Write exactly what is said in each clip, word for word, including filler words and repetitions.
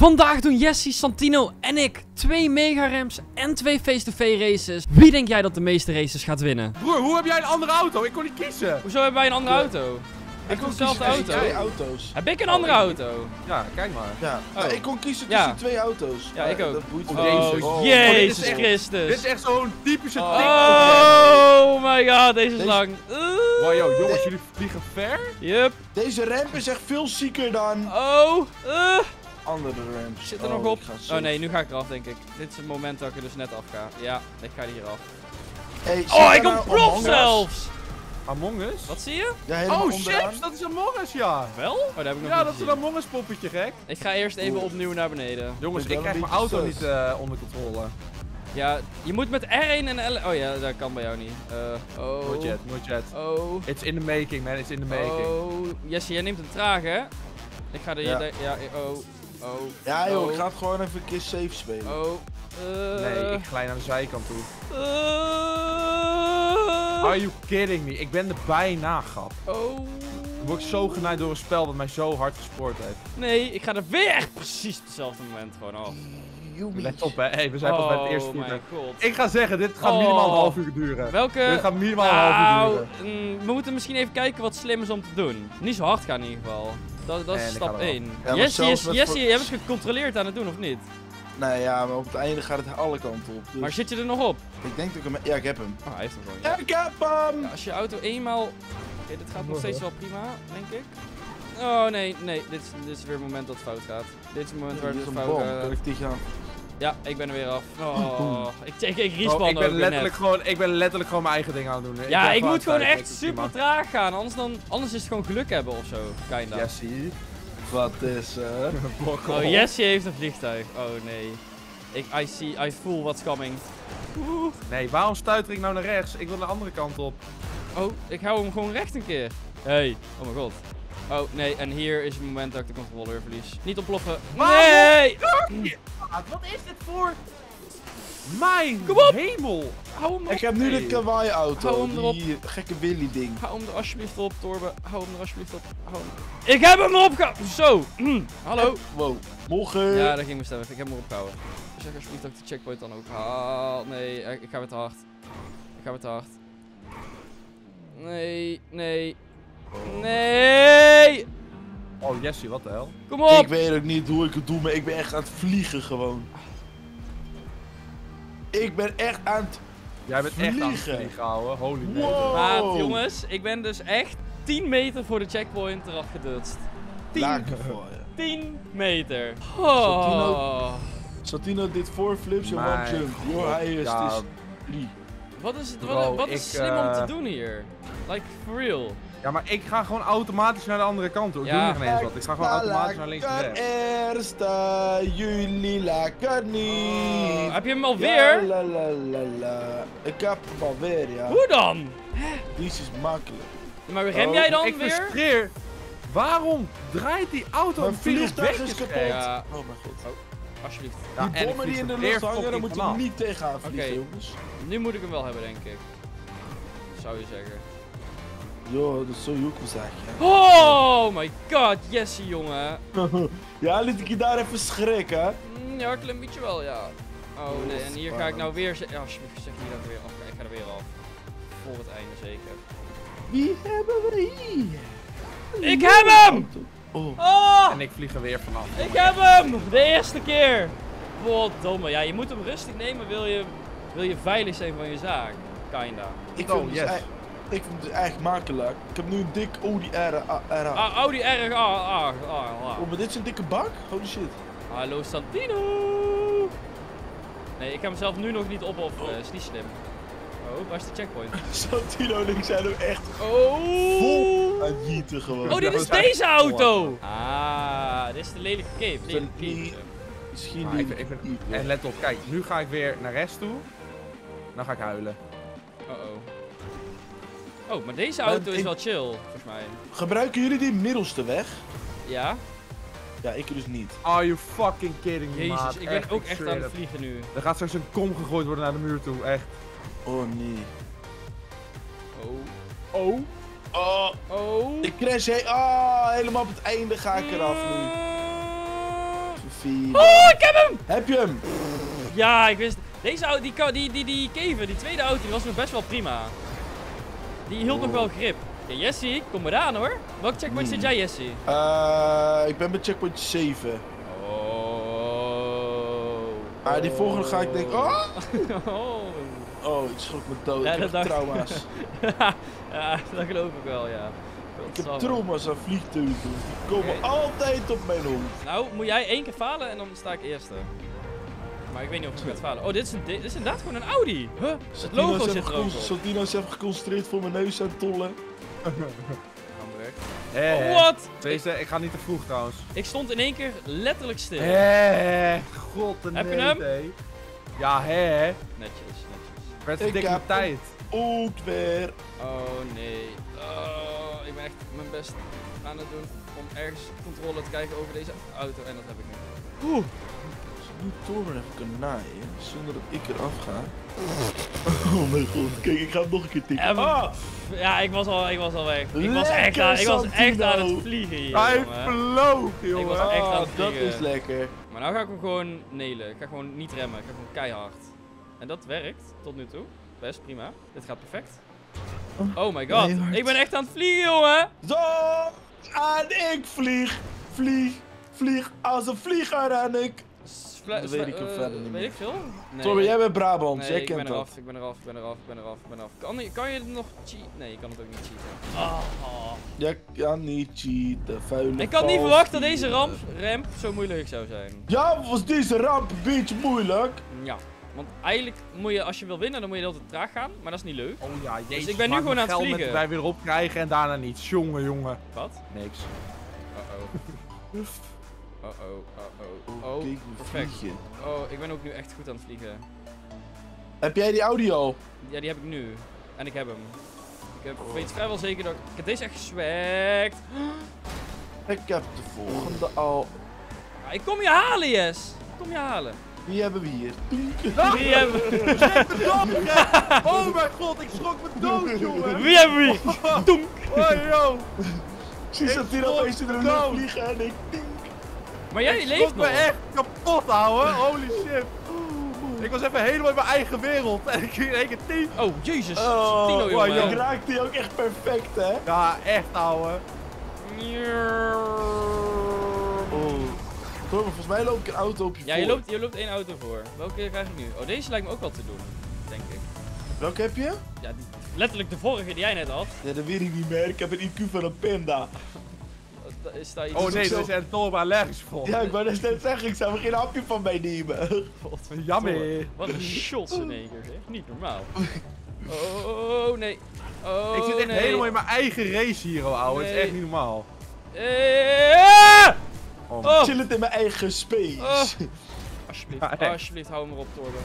Vandaag doen Jesse, Santino en ik twee mega ramps en twee face-to-face races. Wie denk jij dat de meeste races gaat winnen? Broer, hoe heb jij een andere auto? Ik kon niet kiezen. Hoezo hebben wij een andere auto? Ik kon dezelfde auto. Twee auto's. Heb ik een andere auto? Ja, kijk maar. Ja, Oh. ja, ik kon kiezen Ja. tussen twee auto's. Ja, ik Maar ook. Dat boeit me Oh, niet. Oh, Jezus dit is echt- Christus. Dit is echt zo'n typische tik. Oh my god, deze is Deze- lang. Wow, yo, jongens, jullie vliegen ver? Yup. Deze ramp is echt veel zieker dan Oh. Uh. andere ramps. Zit er Oh, nog op? ik ga Oh zo- nee, nu ga ik eraf denk ik. Dit is het moment dat ik er dus net af ga. Ja, ik ga hier af. Hey, zit Oh, er ik kom nou prof Among Us? zelfs. Among Us? Wat zie je? Ja, helemaal Oh, onderaan. chips, dat is Among Us, ja. Wel? Oh, daar heb ik nog Ja, niet dat is een gezien. Among Us poppetje, gek. Ik ga eerst even opnieuw naar beneden. Jongens, Ik ik ben krijg een mijn beetje auto sus. niet eh, onder controle. Ja, je moet met R één en L... Oh ja, dat kan bij jou niet. Uh, oh. No jet, no jet. Oh. It's in the making, man. It's in the making. Oh. Jesse, jij neemt een traag, hè? Ik ga er... Ja. Ja, ja oh. Oh. Ja joh, Oh. ik ga het gewoon even een keer safe spelen. Oh. Uh, Nee, ik glij naar de zijkant toe. Uh, Are you kidding me? Ik ben er bijna, grap. oh. Dan word ik zo genaaid door een spel dat mij zo hard gespoord heeft. Nee, ik ga er weer echt precies op hetzelfde moment gewoon af. Let op, hè. Hey, we zijn pas bij het eerste Oh voertuig. mijn god. Ik ga zeggen, dit gaat Oh. minimaal een half uur duren. Welke... Dit gaat minimaal een half uur Nou, duren. mm, we moeten misschien even kijken wat slim is om te doen. Niet zo hard gaan in ieder geval. Dat, dat is En ik stap ga eraf. één. Ja, maar Jesse, zelfs is, met Jesse voor- jij hebt het gecontroleerd aan het doen, of niet? Nee, ja, maar op het einde gaat het alle kanten op. Dus Maar zit je er nog op? ik denk dat ik hem... Ja, ik heb hem. Oh, hij heeft hem gewoon. Ja, Ja. ik heb hem! Ja, als je auto eenmaal... Oké, dit gaat nog steeds wel prima, denk ik. Oh nee, nee, dit is, dit is weer het moment dat het fout gaat. Dit is het moment waar Dit het is een fout bom. gaat. Kan ik die gaan? Ja, ik ben er weer af. Oh, ik, ik, ik respawn Oh, ik, ben ook weer letterlijk net. gewoon, ik ben letterlijk gewoon mijn eigen ding aan het doen. Ja, ben ik moet gewoon thuis, echt dat is super prima. traag gaan, anders, dan, anders is het gewoon geluk hebben of zo. Kinda. Ja, zie je. Wat is eh? Oh, Jesse heeft een vliegtuig. Oh nee. Ik, I see, I fool what's coming. Oeh. Nee, waarom stuiter ik nou naar rechts? Ik wil de andere kant op. Oh, ik hou hem gewoon recht een keer. Hey, oh mijn god. Oh nee, en hier is het moment dat ik de controleur verlies. Niet ontploffen. Waarom? Nee! Wat is dit voor... Mijn Kom op! hemel! Hou hem erop. Ik heb nu de Hey. kawaii auto. Hou hem erop. Die gekke Willy ding. Hou hem er alsjeblieft op, Torben. Hou hem er alsjeblieft op. Hou hem. Ik heb hem erop gehouden. Zo. Hallo. Wow. Morgen. Ja, daar ging mijn stem even. Ik heb hem erop gehouden. Zeg alsjeblieft dat ik de checkpoint dan ook haal. Nee, ik ik ga weer te hard. Ik ga weer te hard. Nee, nee. Nee. Oh, Jesse, wat de hel? Kom op. Ik weet ook niet hoe ik het doe, maar ik ben echt aan het vliegen gewoon. Ik ben echt aan het... Jij bent echt aan het Vliegen. vliegen, ouwe. Holy Wow. neder. Maar jongens, ik ben dus echt tien meter voor de checkpoint eraf gedutst. tien, Laken voor je. tien meter. Oh. Santino dit four flips en one Mijn jump. Your highest ja. is drie. Wat is, het, Bro, wat, wat is ik, slim om eh, te doen hier? Like, for real. Ja, maar ik ga gewoon automatisch naar de andere kant toe. Ik Ja. doe niet eens wat. Ik ga gewoon automatisch naar links en rechts. Eerste juli lekker niet. Oh, heb je hem Ja, alweer? la, la, la, la. Ik heb hem alweer, ja. Hoe dan? Die is makkelijk. Maar rem Oh, jij dan ik weer? frustreer. Waarom draait die auto Mijn een vliegtuig vliegtuig weg is kapot. Ja. Oh mijn god. Alsjeblieft. Ja, Die en bommen ik die in de vlieg er lucht hangen, daar fucking moet je vanaf. niet tegenaan vliegen, Oké. jongens. Nu moet ik hem wel hebben, denk ik. Zou je zeggen. Yo, dat is zo joekel zeg je. Oh my god, Jesse, jongen. Ja, liet ik je daar even schrikken. Mm, ja, een klein beetje wel, ja. Oh nee, en hier ga ik nou Spannend. weer... ze- Ja, alsjeblieft, zeg niet dat ik weer af ga. Ik ga er weer af. Voor het einde, zeker. Wie hebben we hier? Ik heb hem! Oh. Oh! En ik vlieg er weer vanaf. Ik heb hem! De eerste keer! Goddomme. Ja, je moet hem rustig nemen, wil je, wil je veilig zijn van je zaak. Kinda. Ik Oh, vind, het yes. dus, e- ik vind het dus echt makkelijk. Ik heb nu een dik Audi R A. Ah, Audi R. Ah, ah, ah, ah. Oh, maar dit is een dikke bak? Holy shit. Hallo Santino! Nee, ik ga mezelf nu nog niet opofferen. Is niet slim. Oh, waar is de checkpoint? Santino en ik zijn ook echt Oh! vol aan het jieten gewoon. Oh, dit is deze auto! Ah, dit is de lelijke cape. Lelijke Die- cape. Misschien Maar niet. ik, ben- ik ben- en let op, kijk, nu ga ik weer naar rechts toe. Dan ga ik huilen. Oh oh. Oh, maar deze Maar auto is ik- wel chill, volgens mij. Gebruiken jullie die middelste weg? Ja? Ja, ik dus niet. Are you fucking kidding me, Jezus, maat? ik ben ook ik echt zweer aan het het. vliegen nu. Er gaat straks een kom gegooid worden naar de muur toe, echt. Oh nee. Oh. Oh. Oh, Oh. ik crash he ah, helemaal op het einde ga ik eraf nu. vier. Oh, ik heb hem! Heb je hem? Ja, ik wist... Deze auto, die, die, die, die Kever, die tweede auto, die was nog best wel prima. Die hield nog wel grip. Ja, Jesse, kom maar aan hoor. Welke checkpoint zit jij, Jesse? Uh, ik ben bij checkpoint zeven. Oh. Ah, die volgende ga ik denken... Oh! Oh. Oh, ik schrok me dood. Ja, ik dat heb dacht- trauma's. ja, dat geloof ik wel, ja. Ik heb trauma's aan vliegtuigen. Die komen Oké. altijd op mijn hoofd. Nou, moet jij één keer falen en dan sta ik eerste. Maar ik weet niet of ik ga falen. Oh, dit is, een, dit is inderdaad gewoon een Audi. Huh? Het logo zit er ook op. Santino is even geconcentreerd voor mijn neus aan het tollen. Hé, Oh, wat? Deze, ik ga niet te vroeg trouwens. Ik stond in één keer letterlijk stil. Hé, god de Heb je nee, hem? nee. Ja, hè. Netjes, netjes. Werd Ik dik heb op tijd. Ook weer. Oh nee. Oh, ik ben echt mijn best aan het doen om ergens controle te krijgen over deze auto. En dat heb ik nu. Oeh. Als ik nu Torben even kan naaien, zonder dat ik eraf ga. Oh mijn god, kijk, ik ga hem nog een keer tikken. Ja, maar- Ah! Ja, ik was al, ik was al weg. Ik was, Lekker, echt aan, ik was echt Santino. aan het vliegen hier, Hij jongen. vloog, Ik jongen. was echt aan het Ah, dat vliegen. is lekker. Maar nou ga ik hem gewoon nelen. Ik ga gewoon niet remmen. Ik ga gewoon keihard. En dat werkt tot nu toe. Best prima. Dit gaat perfect. Oh my god. Keihard. Ik ben echt aan het vliegen, jongen. Zo! En ik vlieg, vlieg, vlieg als een vlieger en ik. Vla- Dat weet ik eh, verder niet Weet meer. ik veel? Nee. Torben, jij bent Brabant, Nee, jij ik kent ben dat. eraf, ik ben eraf, ik ben eraf, ik ben eraf, ik ben eraf. Kan, je- kan je het nog cheaten? Nee, je kan het ook niet cheaten. Oh. Jij kan niet cheaten, vuile Ik had niet vals verwacht dat deze dieren. ramp, ramp zo moeilijk zou zijn. Ja, was deze ramp een beetje moeilijk? Ja. Want eigenlijk moet je, als je wil winnen, dan moet je altijd traag gaan. Maar dat is niet leuk. Oh ja, jezus. ik ben nu maak gewoon me aan het geld met vliegen. wij weer opkrijgen en daarna niets. Jongen, jongen. Wat? Niks. Uh-oh. Uh-oh, uh-oh. Oh, Kijk, we perfect. vliegen. Oh, ik ben ook nu echt goed aan het vliegen. Heb jij die audio? Ja, die heb ik nu. En ik heb hem. Ik heb, weet vrijwel zeker dat ik... Ik heb deze echt geswagd. Ik heb de volgende al. Ja, ik kom je halen, Yes. Ik kom je halen. Wie hebben we hier? Wie hebben we? Oh mijn god, ik schrok me dood, jongen. Wie hebben we? Doenk. Oh, yo. Zie Ik dat hier schrok opeens in de me lucht dood. vliegen en ik. Maar jij Ik leeft schrok me nog. echt kapot, ouwe. Holy shit. Ik was even helemaal in mijn eigen wereld. En ik ging in één keer tien. Oh, jezus. Oh, Tino, wow, jongen. je raakt die ook echt perfect, hè? Ja, echt, ouwe. Oh. Torben, volgens mij loop ik een auto op je Ja, je voor. loopt, je loopt één auto voor. Welke krijg ik nu? Oh, deze lijkt me ook wel te doen. Denk ik. Welke heb je? Ja, die, letterlijk de vorige die jij net had. Ja, dat weet ik niet meer. Ik heb een I Q van een panda. Da- Is daar iets... Oh is nee, ook er zo. is een Torben allergisch voor. Ja, ik wou dus net zeggen, ik zou er geen hapje van mij nemen. Jammer. Wat een shots in één keer, zeg. Niet normaal. Oh, nee. Oh, Ik zit echt nee. helemaal in mijn eigen race hier, oh, ouwe. Het is Nee. echt niet normaal. Eh, Oh, Oh. Chill het in mijn eigen space. Oh. Alsjeblieft, Ja, echt. alsjeblieft, hou hem erop, Torben.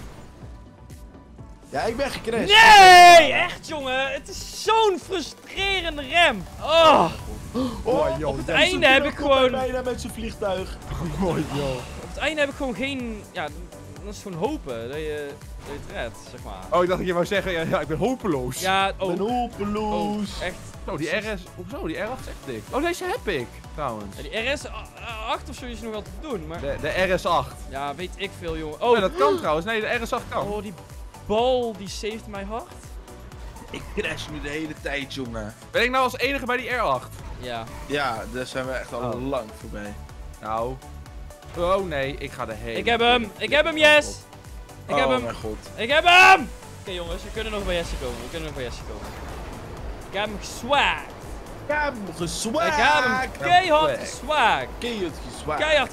Ja, ik ben gecrashed. Nee, echt jongen. Het is zo'n frustrerende rem. Oh, Oh, joh, op het dat einde heb ik gewoon... bijna met zijn vliegtuig. oh, joh. Op het einde heb ik gewoon geen... Ja, dat is gewoon hopen dat je, dat je het redt, zeg maar. Oh, ik dacht dat je wou zeggen, ja, ja ik ben hopeloos. Ja, Ik oh. ben hopeloos. Oh, echt. Zo, die R S, hoezo? Die R acht is echt dik. Oh, deze heb ik, trouwens. Ja, die R S acht of zo is nog wel te doen, maar... De, de R S acht. Ja, weet ik veel, jongen. Oh, Oh, dat kan trouwens. Nee, de R S acht kan. oh, die bal, die saved mijn hart. Ik crash nu de hele tijd, jongen. Ben ik nou als enige bij die R acht? Ja. Ja, daar zijn we echt al Oh. lang voorbij. Nou. Oh nee, ik ga erheen. Ik heb hem. Ik heb hem, yes. Ik oh heb hem. mijn god. Ik heb hem! Oké jongens, we kunnen nog bij Jesse komen. We kunnen nog bij Jesse komen. Ik heb hem geswaagd. Ik heb hem geswaagd. Ik heb hem keihard geswaagd. Keihard geswaagd. Keihard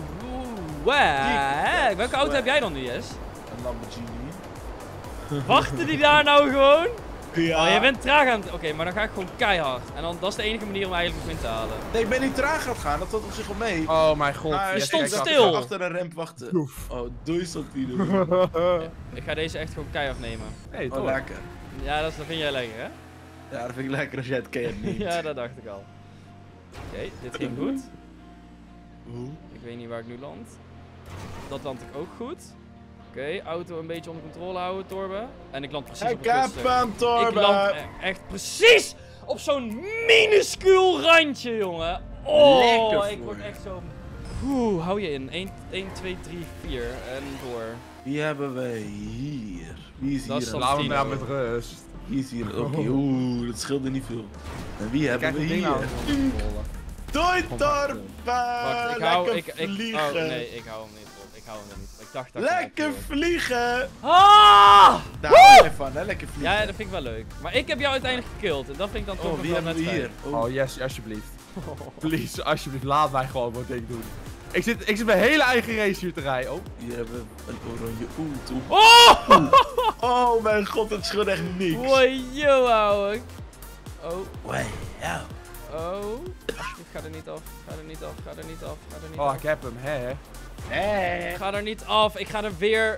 geswaagd. Welke auto heb jij dan nu, Jess? Een Lamborghini. Wachten die daar nou gewoon? Ja. Oh, je bent traag aan het... Oké, maar dan ga ik gewoon keihard. En dan, dat is de enige manier om eigenlijk nog win te halen. Nee, ik ben niet traag gaan gaan. Dat valt op zich wel mee. Oh mijn god. Maar je ik stond dacht, ik stil. ga achter een ramp wachten. Oef. Oh, doei Santino. Ik ga deze echt gewoon keihard nemen. Nee, Oh, toch? lekker. Ja, dat, dat vind jij lekker, hè? Ja, dat vind ik lekker als jij het kent niet. Ja, dat dacht ik al. Oké, dit ging goed. Hoe? Ik weet niet waar ik nu land. Dat land ik ook goed. Oké, auto een beetje onder controle houden, Torben. En ik land precies op Ik het heb kutstuk. hem, Ik Torben. land e- echt precies op zo'n minuscuul randje, jongen. Oh, Lekker ik voor word je. echt zo Oeh, hou je in. één, twee, drie, vier. En door. Wie hebben wij hier? Wie is Dat is hier? dan- Laten we hem Tino. nou met rust. Wie is hier? Oké, oeh, dat scheelde niet veel. En wie hebben Kijk we het ding nou. hier? Doei Torben! Wacht, ik hou... Lekker Ik, ik, vliegen! oh, nee, ik hou hem niet op. Ik hou hem er niet op. Ik dacht dat ik Lekker hem op vliegen! Ah! Daar hou jij van, hè? Lekker vliegen. Ja, dat vind ik wel leuk. Maar ik heb jou uiteindelijk gekillt. En dat vind ik dan toch Oh, nog wie wel hebben net we fijn. hier? Oh, Oh, yes, alsjeblieft. Please, alsjeblieft, laat mij gewoon wat ik doe. Ik zit, ik zit mijn hele eigen race hier te rijden. Oh. hier hebben we een oranje oet op. Oh! Oh mijn god, het scheelt echt niks. Hoi, yo, ouwe. Oh, Wow. oh. Alsjeblieft, ga er niet af. Ga er niet af. Ga er niet af. Ga er niet Oh, af. ik heb hem, hè. Hé. Ga er niet af. Ik ga er weer...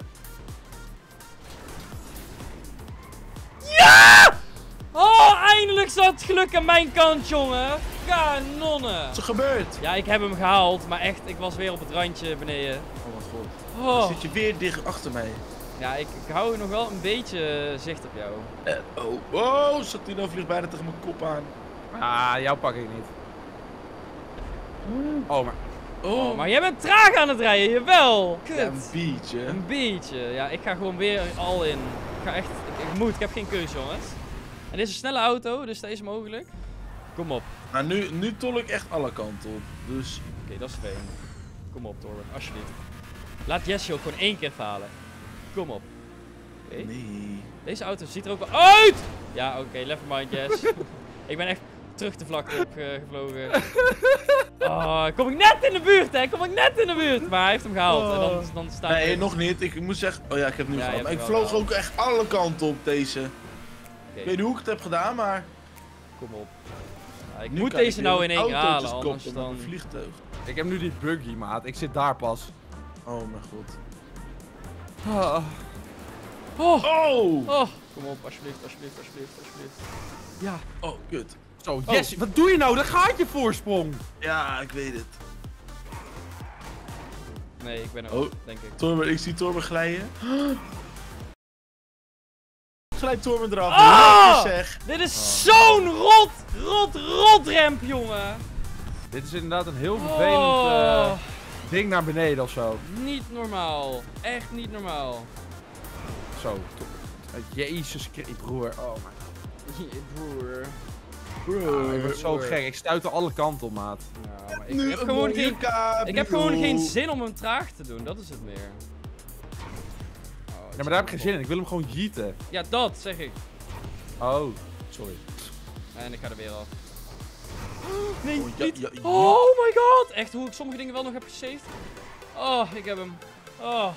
Ja! Oh, eindelijk zat het geluk aan mijn kant, jongen. Kanonnen. Wat is er gebeurd? Ja, ik heb hem gehaald. Maar echt, ik was weer op het randje beneden. Oh mijn god. Oh. Dan zit je weer dicht achter mij. Ja, ik, ik hou nog wel een beetje zicht op jou. Eh, oh, oh, Satino vliegt bijna tegen mijn kop aan. Ah, jou pak ik niet. Oh, maar... Oh, Oh, maar jij bent traag aan het rijden, jawel. Kut. ja, een beetje. Een beetje. Ja, ik ga gewoon weer al in. Ik ga echt... Ik, ik moet, ik heb geen keus, jongens. En dit is een snelle auto, dus dat is mogelijk. Kom op. Maar nu, nu tol ik echt alle kanten op. Dus... Oké, dat is fijn. Kom op, Torben, alsjeblieft. Laat Jesse ook gewoon één keer falen. Kom op. Oké. Nee. Deze auto ziet er ook wel uit! Ja, oké, okay, never mind, Jess. Ik ben echt terug de vlakte op uh, gevlogen. Oh, kom ik net in de buurt, hè? Kom ik net in de buurt. Maar hij heeft hem gehaald. En dan, dan staat Nee, hij... nog niet. Ik moet zeggen... Oh ja, ik heb het nu Ja, je gehad. Maar hebt ik hem wel vloog ook echt alle kanten op deze. Oké, Ik weet niet hoe ik het heb gedaan, maar... kom op. Ja, ik nu moet kan deze ik nou weer in één keer autootjes halen, anders koppelen met dan... een vliegtuig. Ik heb nu die buggy, maat. Ik zit daar pas. Oh mijn god. Ah. Oh! Oh! Oh! Kom op, alsjeblieft, alsjeblieft, alsjeblieft, alsjeblieft. Ja. Oh, kut. Zo, yes. Wat doe je nou? Daar gaat je voorsprong. Ja, ik weet het. Nee, ik ben er Oh. ook, denk ik. Torben, ik zie Torben glijden. Glijdt Torben eraf. Ah! Lekker zeg. Dit is zo'n rot, rot, rot ramp, jongen. Dit is inderdaad een heel vervelend Oh. eh, ding naar beneden of zo. Niet normaal. Echt niet normaal. Zo. Jezus Christus, broer. Oh mijn god. Je broer. Ah, ik word zo broer. gek. Ik stuit er alle kanten op, maat. Ja, maar ik, Nu heb een gewoon mooie geen, cabrio. ik heb gewoon geen zin om hem traag te doen. Dat is het meer. Oh, Ja, maar daar heb ik geen zin in. Ik wil hem gewoon jeeten. Ja, dat zeg ik. Oh, sorry. En ik ga er weer af. Nee, Oh, ja, niet. ja, ja. Oh my god. Echt hoe ik sommige dingen wel nog heb gesaved. Oh, ik heb hem. Oh.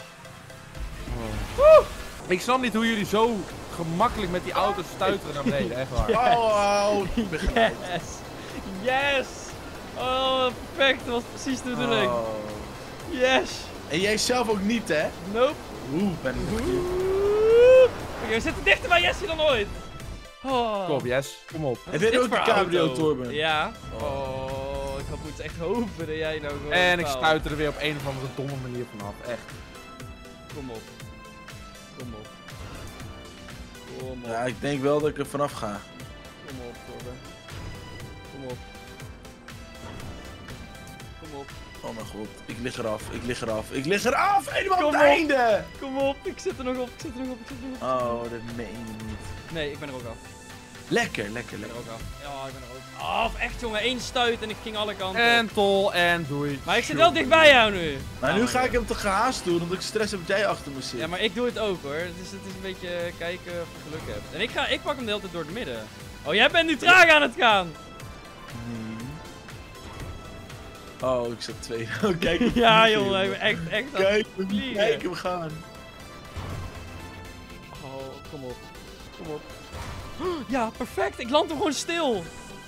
Ik snap niet hoe jullie zo gemakkelijk met die auto's stuiteren naar beneden. Echt waar. Oh, oh, ik ben gelijk. Yes. Yes. Oh, perfect. Dat was precies de bedoeling. Oh. Yes. En jij zelf ook niet, hè? Nope. Oeh, ben ik nog hier. Oké, we zitten dichter bij Jessie dan ooit. Oh. Kom op, yes. Kom op. Wat Heb is jij dit ook voor een cabrio, auto? Torben? Ja. Oh. Oh, ik had- moet echt hopen dat jij nou gewoon... En ik faalt. stuiter er weer op een of andere domme manier vanaf. Echt. Kom op. Kom op. Kom op. Ja, ik denk wel dat ik er vanaf ga. Kom op, Torben. Kom op. Kom op. Oh mijn god, ik lig eraf, ik lig eraf, ik lig eraf! Helemaal Kom op het op. einde! Kom op. Ik zit er nog op. Ik zit er nog op. Ik zit er nog op. Oh, dat meen je niet. Nee, ik ben er ook af. Lekker, lekker, Ik ben er lekker. ook af. Ja, ik ben er ook af. Echt, jongen. Eén stuit en ik ging alle kanten op. En tol en doei. Maar ik zit wel dicht bij jou nu. Maar nu Nou, ga ik hem te gehaast doen, omdat ik stress heb dat jij achter me zit. Ja, maar ik doe het ook hoor. Dus het is een beetje kijken of je geluk hebt. En ik, ga, ik pak hem de hele tijd door het midden. Oh, jij bent nu traag aan het gaan. Hmm. Oh, ik zat twee. Oh, kijk hem Ja, vliegen, jongen. Ik ben echt, echt aan het Kijk hem, vliegen. kijk hem gaan. Oh, kom op. Kom op. Ja, perfect. Ik land hem gewoon stil.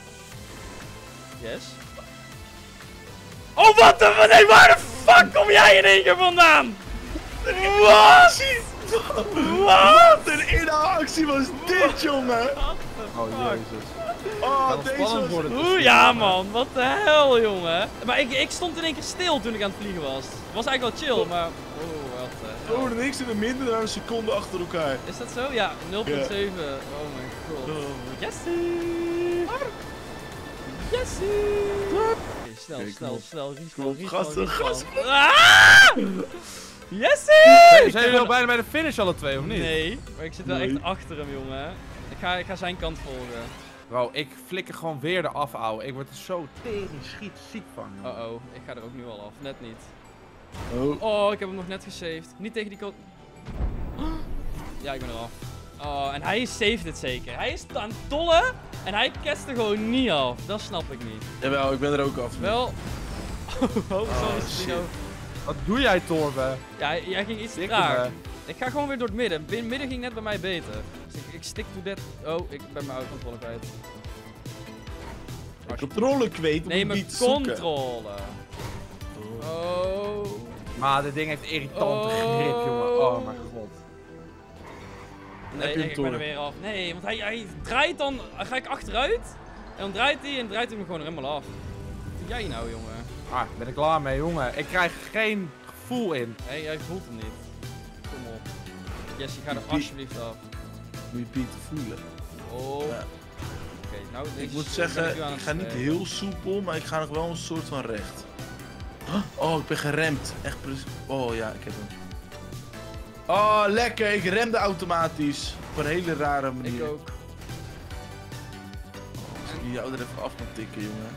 Yes. Oh, wat de... Nee, waar de fuck kom jij in één keer vandaan? Wat? Wat een inhaalactie was dit, jongen! Oh jezus. Oh, Kan deze spannend was... worden. Oeh, ja man, wat de hel, jongen. Maar ik, ik stond in één keer stil toen ik aan het vliegen was. Het was eigenlijk wel chill, maar... Oeh, wat de hel. Oh, niks in de minder dan een seconde achter elkaar. Is dat zo? Ja, nul komma zeven. Oh mijn god. Oh. Jessie! Jessie! snel, Oké, kom snel, op. snel, respawn, Kom op, respawn, gasten, respawn. Ah! Yessie! Zijn jullie wel bijna bij de finish alle twee, of niet? Nee, maar ik zit wel Nee. echt achter hem, jongen. Ik ga, ik ga zijn kant volgen. Bro, ik flikker gewoon weer eraf, ouwe. Ik word er zo tering schiet ziek van, joh. Oh oh, ik ga er ook nu al af, net niet. Oh. Oh, ik heb hem nog net gesaved. Niet tegen die kant. Ja, ik ben eraf. Oh, en hij saved het zeker. Hij is aan het tollen en hij kest er gewoon niet af. Dat snap ik niet. Jawel, ik ben er ook af. Wel. Oh, oh sorry, shit. Spino. Wat doe jij, Torben? Ja, jij ging iets te Dikke traag. me. Ik ga gewoon weer door het midden. Binnen midden ging net bij mij beter. Dus ik, ik stick to that. Oh, ik ben mijn autocontrole kwijt. Mijn controle kwijt om Nee, het mijn niet te zoeken. controle. Oh. Maar dit ding heeft irritante Oh. grip, jongen. Oh mijn god. Nee, Heb je hem, ik ben er Torben? weer af. Nee, want hij, hij draait dan. Dan ga ik achteruit. En dan draait hij en draait hij me gewoon helemaal af. Wat doe jij nou, jongen? Ah, ben ik klaar mee, jongen. Ik krijg geen gevoel in. Hé, hey, jij voelt hem niet. Kom op. Jesse, ga er Die- alsjeblieft af. Moet je Pieter voelen. Oh. Ja. Oké, nou, deze Ik moet ben nu zeggen, aan ik het ga niet spelen. heel soepel, maar ik ga nog wel een soort van recht. Oh, ik ben geremd. Echt precies. Oh ja, ik heb hem. Oh, lekker. Ik remde automatisch. Op een hele rare manier. Ik ook. Als ik jou er even af kan tikken, jongen.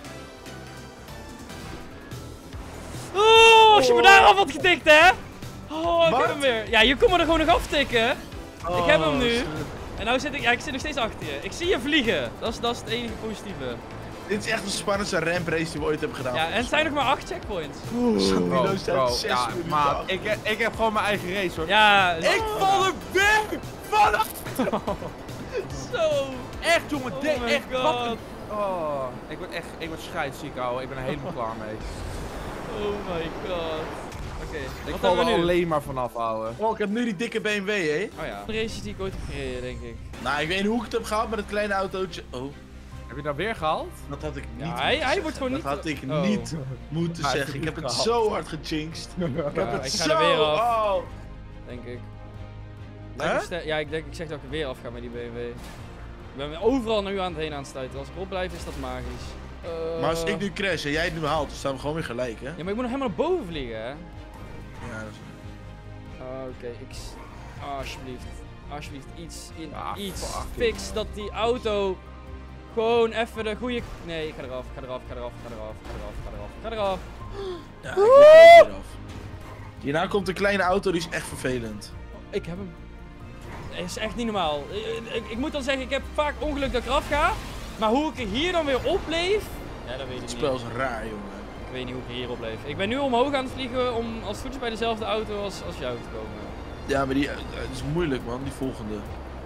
Oh, als je me daar af had getikt, hè? Oh, ik Wat? heb hem weer. Ja, je kon me er gewoon nog aftikken. Ik heb hem nu. shit. En nou zit ik, ja, ik zit nog steeds achter je. Ik zie je vliegen. Dat is, dat is het enige positieve. Dit is echt de spannendste ramprace die we ooit hebben gedaan. Ja, en het zijn nog maar acht checkpoints. Sandino Bro, staat bro. zes Ja, minuten maar af. ik, ik heb gewoon mijn eigen race, hoor. Ja, Ik val er weer vanaf! zo. Echt, jongen. Oh dit my echt. Wat God. een... Oh, ik word echt, ik word scheidsziek, ouwe. Ik ben er helemaal klaar mee. Oh my god. Oké, Ik wat val hebben er we nu? alleen maar vanaf, ouwe. Oh, ik heb nu die dikke B M W, hè? Oh ja. De races die ik ooit heb gereden, denk ik. Nou, ik weet niet hoe ik het heb gehaald met het kleine autootje. Oh, Heb je dat weer gehaald? dat had ik niet Ja, moeten hij- hij zeggen. wordt gewoon dat niet- had ik Oh. niet moeten Hij heeft zeggen. Ik het heb niet het gehaald. zo hard gejinxed. Ik heb Ja, het ik ga zo... er weer af. Oh. Denk ik. Hè? Lijkt me ster- Ja, ik, denk, ik zeg dat ik er weer af ga met die B M W. Ik ben overal nu aan het heen aan het stuiten. Als ik opblijf is dat magisch. Eh, Maar als ik nu crash en jij het nu haalt, dan staan we gewoon weer gelijk, hè? Ja, maar ik moet nog helemaal naar boven vliegen, hè? Ja, dat is... Oh, Oké, ik... s- Alsjeblieft. Alsjeblieft, iets in... Ah, iets. fuck, Fix dat die auto... Gewoon even de goede... Nee, ik ga eraf, ik ga eraf, ik ga eraf, ik ga eraf, ik ga eraf, ik ga eraf, ik ga eraf. Ja, ik lig er ook weer af. Hierna komt een kleine auto, die is echt vervelend. Ik heb hem. Het is echt niet normaal. Ik, ik, ik moet dan zeggen, ik heb vaak ongeluk dat ik eraf ga. Maar hoe ik er hier dan weer opbleef... Ja, dat weet ik Het niet. spel is raar, jongen. Ik weet niet hoe ik er hier opbleef. Ik ben nu omhoog aan het vliegen om als het goed is bij dezelfde auto als, als jou te komen. Ja, maar die, eh, het is moeilijk, man, die volgende.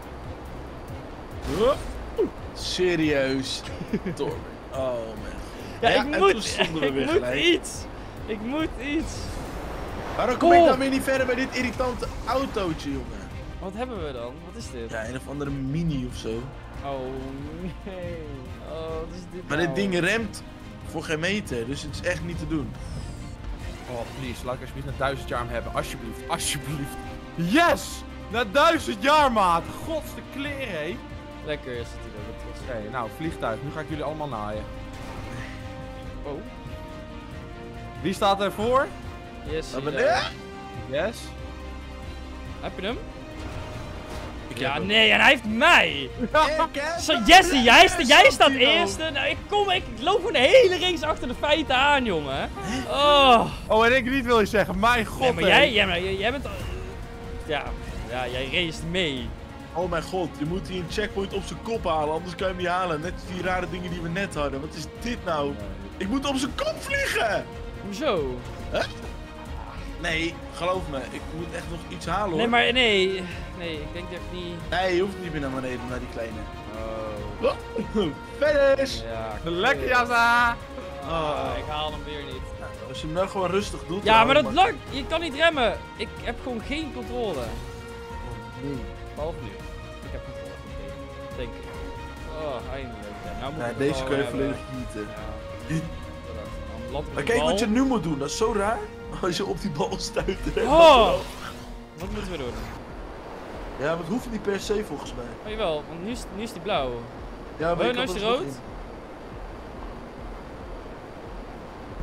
Huh? Serieus. Torben. Oh, man. Ja, Ja, ik en moet, toen stonden we ik weer moet gelijk. iets. Ik moet iets. Waarom kom Oh. ik dan weer niet verder bij dit irritante autootje, jongen? Wat hebben we dan? Wat is dit? Ja, een of andere mini of zo. Oh nee. Oh, wat is dit Maar nou? dit ding remt voor geen meter, dus het is echt niet te doen. Oh, please. Laat ik alsjeblieft naar duizend jaar hem hebben. Alsjeblieft. Alsjeblieft. Yes! Na duizend jaar, maat. Gods de kleren, hé. Lekker is het hier ook. Dat Oké, nou, vliegtuig. Nu ga ik jullie allemaal naaien. Oh. Wie staat er voor? Yes. Dat hier, ben ik. Yes. Heb je hem? Ik Ja, heb hem. nee, en hij heeft mij. Ik heb Zo, hem. Jesse, jij, sta- jij staat Santino. eerste. Nou, ik kom, ik loop gewoon de hele race achter de feiten aan, jongen. Oh. Oh, en ik niet wil je zeggen. Mijn god, Nee, maar hé. jij, jij, maar jij, jij bent... al- Ja, ja, jij raced mee. Oh mijn god, je moet hier een checkpoint op zijn kop halen, anders kan je hem niet halen. Net als die rare dingen die we net hadden. Wat is dit nou? Ik moet op zijn kop vliegen! Hoezo? Nee, geloof me, ik moet echt nog iets halen hoor. Nee, maar nee. Nee, ik denk dat ik niet... Nee, je hoeft niet meer naar beneden, naar die kleine. Oh. Finish! Ja, Lekker, kut. Jazza. Ah, ik haal hem weer niet. Als je hem nou gewoon rustig doet. Ja, dan maar dat hou je lukt. Je kan niet remmen. Ik heb gewoon geen controle. Behalve nu. Ik heb controle. Oké, denk ik. Oh, eindelijk. Ja, nou moet maar- ik Nee, het deze wel kun je hebben. volledig gieten. Ja. Dan land ik op Maar die kijk wat bal. je nu moet doen, dat is zo raar. Als je op die bal stuit. Oh! Wat moeten we doen? Ja, maar het hoeft niet per se volgens mij. Oh jawel, want nu is, nu is die blauw. Ja, Oh, ik nu kan is dat die nog rood? in.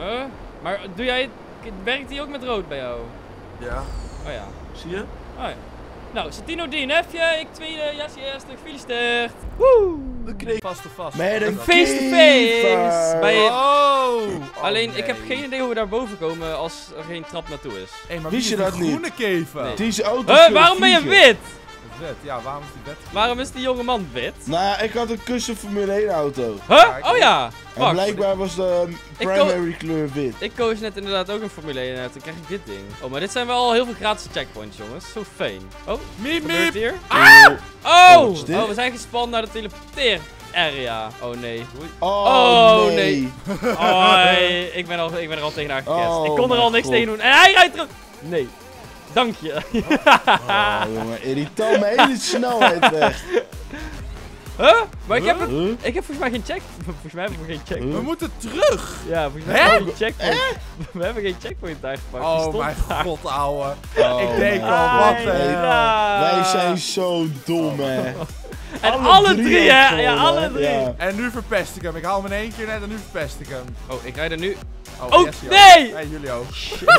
Huh? Maar doe jij... Werkt die ook met rood bij jou? Ja. Oh ja. Zie je? Oh ja. Nou, Santino Dean, heb je? Ik tweede, Jesse eerste, gefeliciteerd. Woe! We kregen Vast te vast. met een Face to face! Bij je... Oh! Alleen, Oh, ik heb nee. geen idee hoe we daar boven komen als er geen trap naartoe is. Hey, maar Wist wie je is dat die niet? groene kever? Nee. Die is auto. Huh, waarom ben je wit? Wet. Ja, waarom is die wet? Waarom is die jonge man wit? Nou ja, ik had een kussen Formule één auto. Huh? ik Oh ook. ja! En Wacht, blijkbaar was de Ik primary kleur wit. ik koos net inderdaad ook een Formule één en toen krijg ik dit ding. Oh, maar dit zijn wel al heel veel gratis checkpoints, jongens. Zo fijn. Oh, Miep, wat gebeurt miep! hier? Ah! Oh! wat is dit? Oh, we zijn gespand naar de teleporteer area. Oh nee. Oh, Oh, nee. nee. Oh, nee. ik, ben al, ik ben er al tegenaan gekest. Oh, ik kon er al mijn niks God. tegen doen. En hij rijdt terug. Nee. Dank je. Oh, jongen, irritant, mijn hele snelheid weg. Huh? Maar ik heb, Huh? het, ik heb volgens mij geen check. Volgens mij hebben we geen checkpoint. We moeten terug! Ja, volgens mij Hè? hebben we geen checkpoint. We hebben geen checkpoint aangepakt. Die Oh stond mijn daar. god, ouwe. Oh, Ik denk mijn al, God. wat Ai, de hel. ja. Wij zijn zo dom, hè. En alle, drie, ook hè? gewoon, Ja, alle drie. Ja. En nu verpest ik hem. Ik haal hem in één keer net en nu verpest ik hem. Oh, ik rijd er nu. Oh, Oh, Jesse ook. nee! Hey, jullie ook.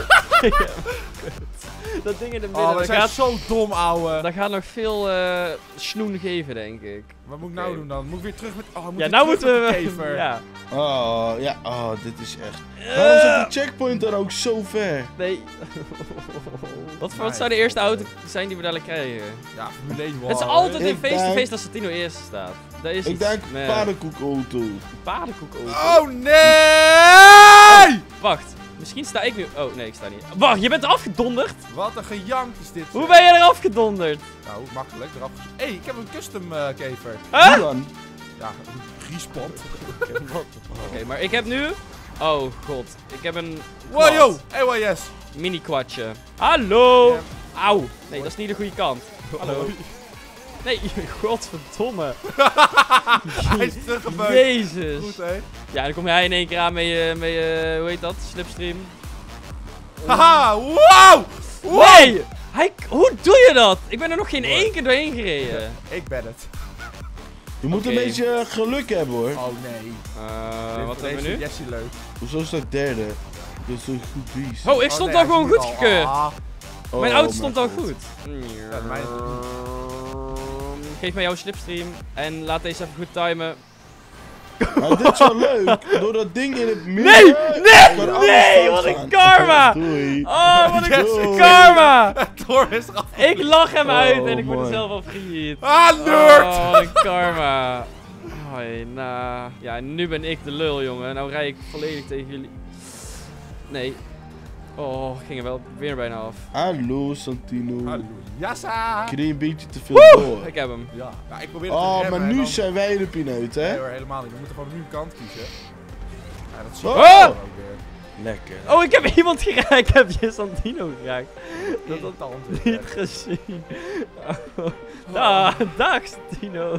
Dat ding in de midden. Oh, we dat, zijn gaat, zo dom, ouwe. dat gaat nog veel eh snoen geven, denk ik. Wat moet ik nou Oké. doen dan? Moet ik weer terug met... Oh, moet Ja, ik nou terug moeten met we. de kever? Ja. Oh, ja, oh, dit is echt. Waarom zit die checkpoint dan ook zo ver? Nee. Wat voor wat Nice. zou de eerste auto zijn die we dadelijk krijgen? Ja, Formule één. Het is wow. altijd Ik in face-to-face denk- dat Santino eerst staat. Dat is Ik iets. denk Nee. paardenkoekauto. Paardenkoek auto. Oh, nee! Wacht, misschien sta ik nu. Oh nee, ik sta niet. Wacht, je bent afgedonderd? Wat een gejank is dit. Hoe zeg. ben je er afgedonderd? Nou, makkelijk. Eraf. Hé, hey, ik heb een custom eh, kever. Huh? Hoe dan? Ja, griespot. Oké, maar ik heb nu. Oh god, ik heb een. Wow, yo! Hey, well, yes. Mini quadje. Hallo! Ja. Auw! Nee, dat is niet de goede kant. Hallo. Nee, godverdomme. Hij is teruggebeukt. Jezus. Goed, hé. Ja, dan kom jij in één keer aan met je, met je hoe heet dat? Slipstream. Haha, wow! Wow! Nee! Hij, hoe doe je dat? Ik ben er nog geen één keer doorheen gereden. Ik ben het. Je moet Oké. een beetje geluk hebben hoor. Oh, nee. Uh, Dit- wat deze hebben we nu? vindt Jesse leuk. Hoezo is dat derde? Dat is een goed beest. Oh, ik Oh, stond nee, al hij gewoon is nu goedgekeurd. al- ah. Oh, Mijn auto mijn stond al God. goed. Ja, de mijne doet Geef mij jouw slipstream en laat deze even goed timen. Maar dit is wel leuk. Door dat ding in het midden. Nee! Nee! kan alles Nee! fout Wat een gaan. karma! Doei. Oh, wat Yes, een doei. karma! Thor is eraf. Ik lach hem Oh, uit en ik word er mooi. zelf al friet. Ah, nerd! Oh, wat een karma. Hoi, nou. Ja, nu ben ik de lul, jongen. Nou rij ik volledig tegen jullie. Nee. Oh, ging er wel weer bijna af. Hallo Santino. Hallo. Jassa! Ik reed een beetje te veel door. Ik heb hem. Ja. Ja, ik probeer het te Oh, remmen maar en nu dan- zijn wij de pineut, Nee hè? hoor, helemaal niet. We moeten gewoon nu een kant kiezen. Ja, dat zie Oh. ik Oh! ook weer. Lekker. Oh, ik heb iemand geraakt. Ik heb je Santino geraakt. Dat had Irritant. niet gezien. Oh. Ah, dag Santino.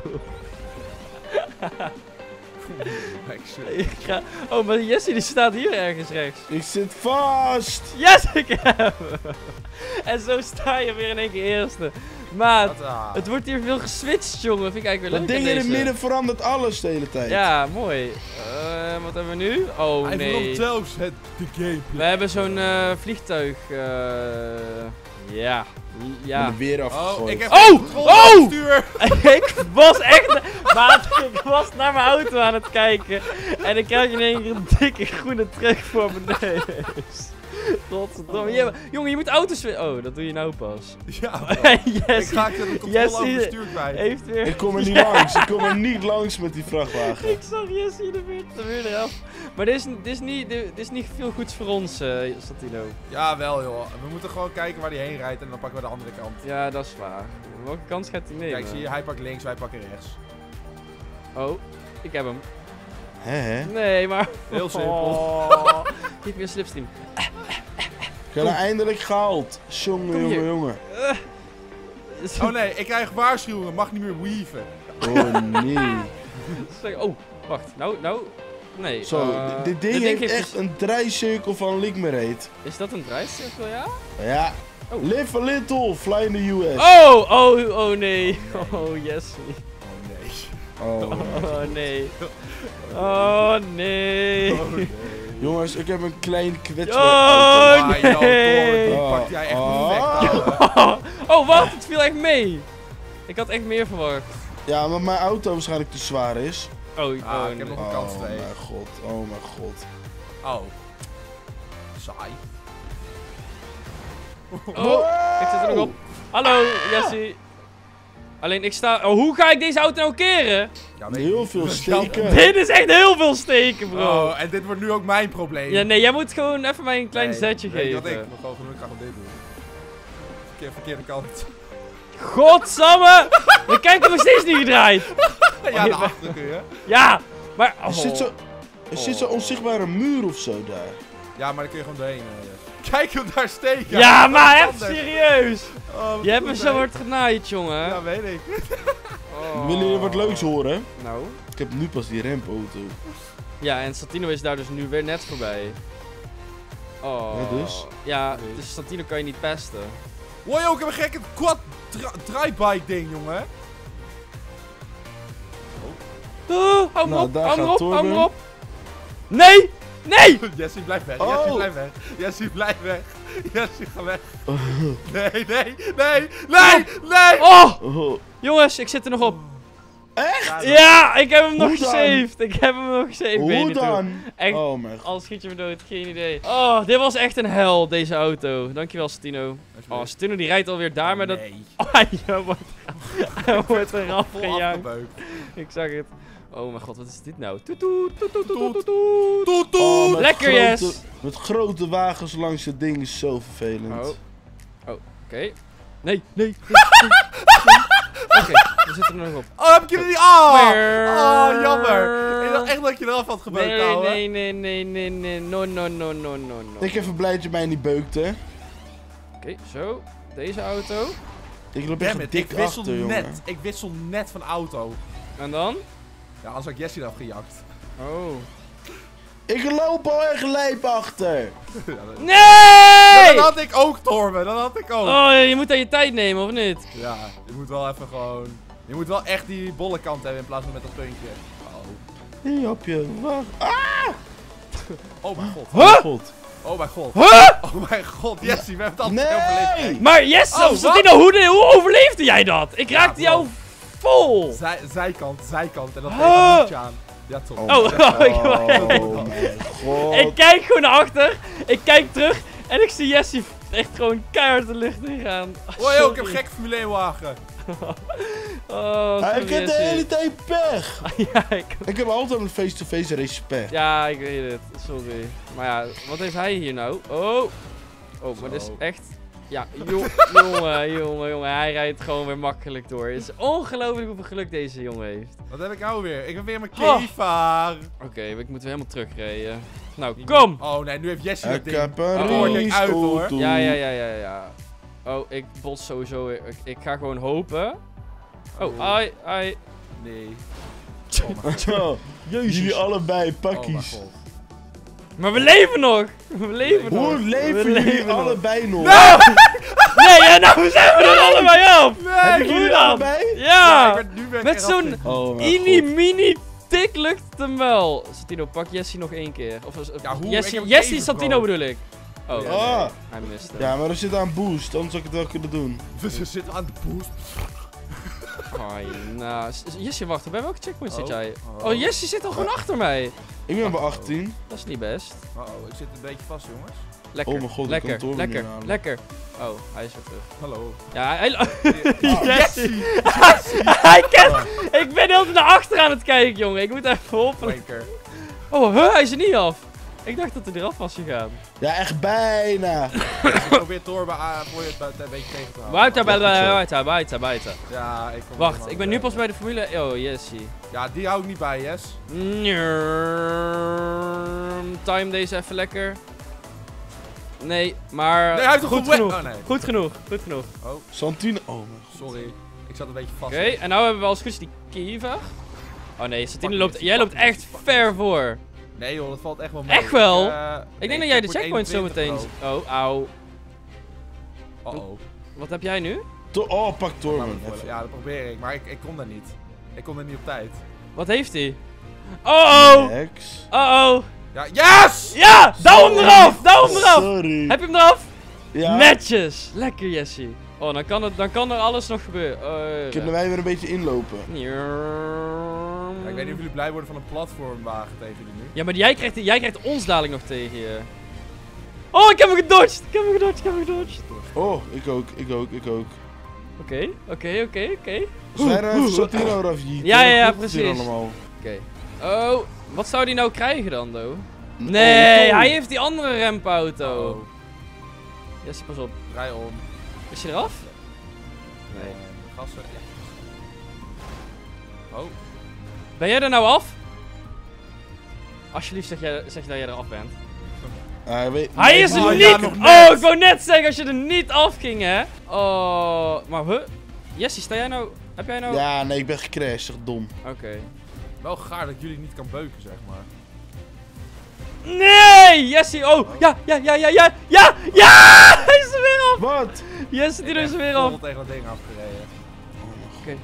Ik zweer. Ik ga... Oh, maar Jesse die staat hier ergens rechts. Ik zit vast. Yes, ik heb hem. En zo sta je weer in één keer eerste. Maat, Wat, ah. het wordt hier veel geswitcht, jongen. Vind ik eigenlijk weer Dat leuk ding aan in het deze. midden verandert alles de hele tijd. Ja, mooi. Eh, wat hebben we nu? Oh, Hij nee. verandert zelfs het, de gameplay. We hebben zo'n eh, vliegtuig. eh, ja. Ja. Ik ben er weer Oh, afgegooid. ik heb Oh! controle Oh! op het stuur. Ik was echt... Maat, ik was naar mijn auto aan het kijken. En ik krijg in één keer een dikke groene trek voor mijn neus. Godverdomme. Je- Jongen, je moet auto's weer... Oh, dat doe je nou pas. Ja, bro. Ik Yes, raak er de controle Jesse over het stuur kwijt. heeft weer... Ik kom er niet langs. Ik kom er niet langs met die vrachtwagen. Ik zag Jesse de weer, de weer eraf. Maar dit is, dit, is niet, dit is niet veel goeds voor ons, uh, Santino. Ja, wel joh. We moeten gewoon kijken waar hij heen rijdt en dan pakken we de andere kant. Ja, dat is waar. Welke kans gaat hij nemen? Kijk, zie je, hij pakt links, wij pakken rechts. Oh, ik heb hem. Hè, hè? Nee, maar... Heel simpel. Oh. Geef me een slipstream. Ik heb hem eindelijk gehaald. Jongen, Kom jongen, hier. jongen. Oh nee, ik krijg waarschuwingen, mag niet meer weaven. Oh nee. Zeg- Oh, wacht. Nou, nou... Nee. Zo, eh, dit ding dit heeft heeft echt dus- een draaicirkel van Ligmerate. Is dat een draaicirkel, ja? Ja. Oh. Live a little, fly in the U S. Oh, oh, oh nee. Oh, yes. Oh nee. Oh. Oh nee. Oh nee. Oh nee. Jongens, ik heb een klein kwetsbaar Oh, auto. Ah, joh, nee. Thor, die pakt jij echt Oh. perfect, ouwe. Oh, wat? Het viel echt mee. Ik had echt meer verwacht. Ja, maar mijn auto waarschijnlijk te zwaar is. Oh, Ah, oh, ik heb nee. nog- kans Oh twee. mijn god, oh mijn god. Oh. Saai. Oh, ik zit er nog op. Hallo, Jesse. Alleen ik sta... Oh, hoe ga ik deze auto nou keren? Ja, weet je Heel niet. veel Dat is steken. jammer. Dit is echt heel veel steken, bro. Oh, en dit wordt nu ook mijn probleem. Ja, nee, jij moet gewoon even mij een klein Nee, zetje weet je wat geven. ik moet gewoon genoeg gaan op dit doen. Verkeer, verkeerde kant. Godsamme! De kijker nog steeds niet gedraaid. Ja, naar achteren kun je. Ja, maar... Er zit zo- er zit zo'n onzichtbare muur of zo daar. Ja, maar daar kun je gewoon doorheen. eh, Jess. Kijk hem daar steken. Ja, Wat maar is echt anders? serieus. Oh, wat Je hebt goed, me zo hè? hard genaaid, jongen. Ja, weet ik. Oh. Willen jullie wat leuks horen? Nou. Ik heb nu pas die rampauto. Ja, en Santino is daar dus nu weer net voorbij. Oh. Ja, dus? Ja, dus Santino kan je niet pesten. Wow, joh, ik heb een gekke quad dra draaibike ding, jongen. Oh, hou me Nou, op, daar hou me gaat op, hou me Torben. op. Nee! Nee! Jesse, blijf weg. Oh. Jesse, blijf weg. Jesse, blijf weg. Jesse, ga weg. Nee, nee, nee, nee, nee! Oh! Oh. Jongens, ik zit er nog op. Echt? Ja, Ja, ik heb hem nog Hoe dan? gesaved. Ik heb hem nog gesaved. weet Hoe niet hoe. dan? Echt, Oh mijn god. al schiet je me dood, geen idee. Oh, dit was echt een hel, deze auto. Dankjewel, Stino. Oh, Stino die rijdt alweer daar met dat... Nee. Oh, hij wordt, hij wordt eraf Vol gejaagd. afgebeukt. Ik zag het. Oh mijn god, wat is dit nou? Toet toet, toet toet toet toet toet. Toet, toet. Oh, met Lekker, grote, yes. Met grote wagens langs het ding is zo vervelend. Oh. Oh, oké. Nee, nee. Oké, we zitten er nog op. Oh, heb ik je niet... Oh! Maar- Oh, jammer. Ik dacht echt dat je eraf had gebeukt, Nee, ouwe. nee, nee, nee, nee, nee. No, no, no, no, no, no. Ik even blij dat je mij niet beukte. Oké, zo. Deze auto. Ik loop Damn echt it, dik ik wissel achter, jongen. net. Ik wissel net van auto. En dan? Ja, anders had ik Jesse eraf gejakt. Oh. Ik loop al echt lijp achter. Ja, dat- Nee! Ja, dat had ik ook, Torben. Dat had ik ook. Oh, je moet aan je tijd nemen, of niet? Ja, je moet wel even gewoon... Je moet wel echt die bolle kant hebben in plaats van met dat puntje. Oh. Japje, wacht. Ah! Oh mijn god. Huh? God. Oh mijn god. Huh? Oh mijn god, Jesse, we hebben het altijd Nee! overleefd. Maar yes, Oh, of Santino, hoe, hoe overleefde jij dat? Ik Ja, raakte jou vol. Zij, zijkant, zijkant en dan Huh? tegen een muurtje aan. Ja, top. Oh, oh, ik Oh mijn god. Ik kijk gewoon naar achter, ik kijk terug en ik zie Jesse echt gewoon keihard de lucht in gaan. Oh joh, ik heb een gekke Formule één wagen. Oh, Ah, sorry, ik heb de Jesse. hele tijd pech. Ja, ik... Ik heb altijd een face-to-face race pech. ja, ik weet het. Sorry. Maar ja, wat heeft hij hier nou? Oh. Oh, maar dit is Zo. echt... Ja, jo jongen, jongen, jongen. Hij rijdt gewoon weer makkelijk door. Het is ongelooflijk hoeveel geluk deze jongen heeft. Wat heb ik nou weer? Ik ben weer mijn Oh. kevaar. Oké, ik moet weer helemaal terugrijden. Nou, kom! Oh nee, nu heeft Jesse dat Ik ding. heb Oh, een kijk uit, hoor. raceauto. Ja, ja, ja, ja, ja. Oh, ik bos sowieso weer. Ik, ik ga gewoon hopen. Oh, Oh. ai, ai. Nee. Zo, jullie allebei Oh mijn pakkies. god. Maar we leven nog! We leven nog! Hoe We leven jullie leven nog. allebei nog? Nee, ja, nou zijn we er allebei af! Hebben hoe jullie dan? allebei? Ja, ik Ja! ben, nu ben ik Met echt zo'n af- Oh mijn Ini god. mini tik lukt het hem wel. Santino, pak Jesse nog één keer. Of of- Ja, hoe? Ik Jesse, heb Jesse even Santino brood. bedoel ik. Oh, Ja, nee, Ah. hij miste. Ja, maar er zit aan boost, anders zou ik het wel kunnen doen. We zitten aan de boost. Ai, nou. S- Jesse, wacht, bij welke checkpoint zit Oh. jij? Oh. Oh, Jesse zit al gewoon achter mij. Ik ben bij achttien. Dat is niet best. Uh oh, ik zit een beetje vast, jongens. Lekker, Oh mijn god, ik lekker, kan Torben lekker, niet halen. lekker. Oh, hij is weer terug. Hallo. Ja, hij... Ah, Jesse! Jesse! hij kent... Ik ben heel naar achter aan het kijken, jongen. Ik moet even op. Wanker. Oh, huh, hij is er niet af. Ik dacht dat hij eraf was gegaan. Ja, echt bijna. Ik probeer Torben aan voor je het een beetje tegen te houden. Buiten, goed zo. buiten, buiten, buiten, buiten. Ja, ik kom Wacht, er ik wel ben nu bij. pas bij de formule... Oh, Jesse. Ja, die hou ik niet bij, Yes. Time deze even lekker. Nee, maar Nee, hij heeft hem goed gewe- genoeg. Oh, nee. Goed genoeg, goed genoeg. Santino. Oh mijn god. Sorry. Ik zat een beetje vast. Oké, en nou hebben we als goed die Kiva. Oh nee, Santino Pak loopt... Jesse, Jij pak loopt echt Jesse, pak ver voor. Nee joh, dat valt echt wel mee. Echt wel? Uh, Ik denk dat jij de checkpoint zo meteen... Oh, auw. Oh oh. Wat heb jij nu? To oh, pak Torben. even. Ja, dat probeer ik, maar ik, ik kon daar niet. Ik kon er niet op tijd. Wat heeft hij? Oh oh! Max. Oh oh! Ja, yes! Ja! Douw hem eraf! Douw hem eraf! Sorry. Heb je hem eraf? Ja. Netjes! Lekker, Jesse. Oh, dan kan, het, dan kan er alles nog gebeuren. Uh, Kunnen wij weer een beetje inlopen? Ja, ik weet niet of jullie blij worden van een platformwagen tegen jullie nu. Ja, maar jij krijgt, jij krijgt ons dadelijk nog tegen je. Oh, ik heb hem gedodged! Ik heb hem gedodged, ik heb hem gedodged. Oh, ik ook, ik ook, ik ook. Oké, oké, oké, oké. Dus wij even Santino eraf jieten. Ja, ja, ja, Wat is hier precies. allemaal? Oké. Oh, wat zou die nou krijgen dan, Do? Een Nee, auto. hij heeft die andere rampauto. Oh, Jesse, pas op. rij om. Is hij eraf? Nee. Gassen, ja. Oh. Ben jij er nou af? Alsjeblieft zeg, jij, zeg je dat jij er af bent. Hij, weet, Hij nee, is er oh, niet! ja, nog Oh, net. ik wou net zeggen als je er niet af ging, hè? Oh, maar huh? Jesse, sta jij nou... Heb jij nou... Ja, nee, ik ben gecrashed, echt dom. Oké. Wel gaar dat jullie niet kan beuken, zeg maar. Nee! Jesse, oh! Ja, ja, ja, ja, ja! Ja! Ja! Hij is er weer af! Wat? Jesse, die Ik is er ben weer af. vol tegen dat ding afgereden. Oké.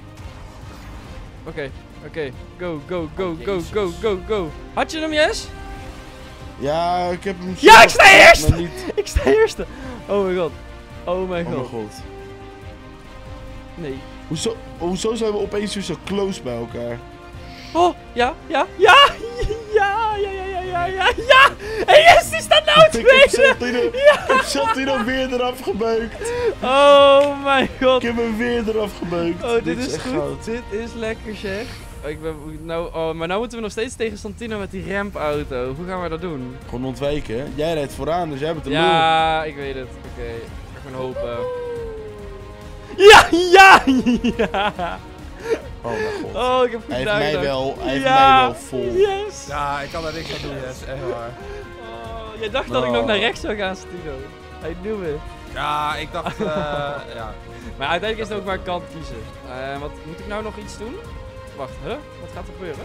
Oké, oké. Go, go, go, go, go, go, go. Had je hem, Jess? Ja, ik heb hem Ja, zelf ik sta gehad, eerst! maar niet. Ik sta eerste. Oh mijn god. Oh mijn Oh mijn god. god. Nee. Hoezo, hoezo zijn we opeens weer zo close bij elkaar? Oh, ja, ja, ja! Ja, ja, ja, ja, ja, ja, ja! Hé, Jess, die staat nou Ik heb tweede! Santino, ik heb Santino weer eraf gebeukt. Oh mijn god. Ik heb hem weer eraf gebeukt. Oh, dit is echt goed. goud. Dit is lekker, zeg. Oh, ik ben, nou, oh, maar nou moeten we nog steeds tegen Santino met die rampauto. Hoe gaan we dat doen? Gewoon ontwijken, hè? Jij rijdt vooraan, dus jij bent de lul. Ja, ik weet het. Oké, ik ga gewoon hopen. Ja, ja, ja! Oh mijn god. Oh, ik heb goed Hij heeft mij nagedacht. wel, hij heeft Ja, mij wel vol. Yes! Ja, ik kan daar niks aan doen, yes. Echt waar. Oh, jij dacht dat ik nog Oh. naar rechts zou gaan, Santino. I knew it. Ja, ik dacht, eh, ja. Maar uiteindelijk is het ook maar een kant kiezen. Eh, wat moet ik nou nog iets doen? Wacht, huh? Wat gaat er gebeuren?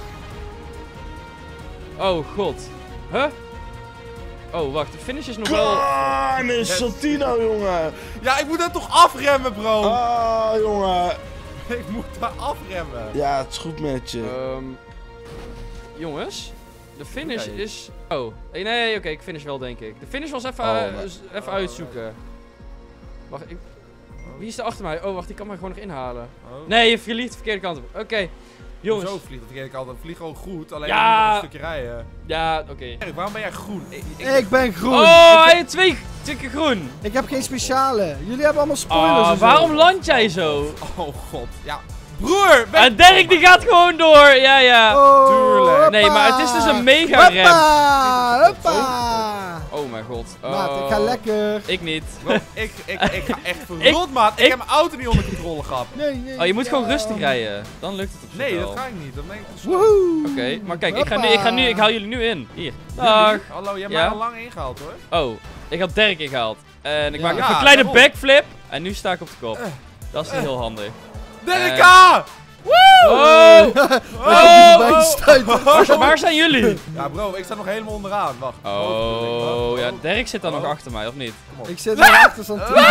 Oh god. Huh? Oh, wacht, de finish is nog wel... Kaan is Santino, jongen. Ja, ik moet dat toch afremmen, bro. Ah, jongen. Ik moet daar afremmen. Ja, het is goed met je. Ehm jongens, de finish Oké. is... Oh, nee, nee oké, ik finish wel denk ik. De finish was even, Oh, eh, maar- z- even uitzoeken. Wacht, ik... Wie is er achter mij? Oh, wacht, die kan mij gewoon nog inhalen. Oh. Nee, je vliegt de verkeerde kant op. Oké, jongens. Zo vliegt het verkeerde kant op. Vlieg gewoon goed, alleen Ja. je moet nog een stukje rijden. Ja, oké. Erik, waarom ben jij groen? Ik, ik, Ik ben groen. Oh, ik, hij heeft twee, twee keer groen. ik heb geen speciale. Jullie hebben allemaal spoilers. Oh, en zo. waarom land jij zo? Oh god. Ja. Broer! Ben... En Dirk die gaat gewoon door, ja ja. Oh, Tuurlijk. Nee, maar het is dus een mega rem. Hoppa, hoppa. Oh mijn god. Oh. Maat, ik ga lekker. Ik niet. Bro, ik, ik, ik ga echt verrot, maat. Ik, ik- heb mijn auto niet onder controle gehad. Nee, nee. Oh, je moet gewoon ja. rustig rijden. Dan lukt het op zich Nee, wel. dat ga ik niet. Dat ben ik te Woehoe. Oké, maar kijk, ik ga, nu, ik ga nu, ik haal jullie nu in. Hier. Dag. Dag. Hallo, je hebt Ja? mij al lang ingehaald hoor. Oh, ik had Dirk ingehaald. En ik Ja. maak Ja, even een kleine daarom. backflip. En nu sta ik op de kop. Eh. Dat is niet Eh. heel handig. Delika! Oh! Oh, Oh! bij oh. stuiten. Waar, waar zijn jullie? Ja bro, ik sta nog helemaal onderaan. Wacht. Oh, ja, Dirk zit dan nog Oh. achter mij, of niet? Kom op. Ik zit er achter Santino.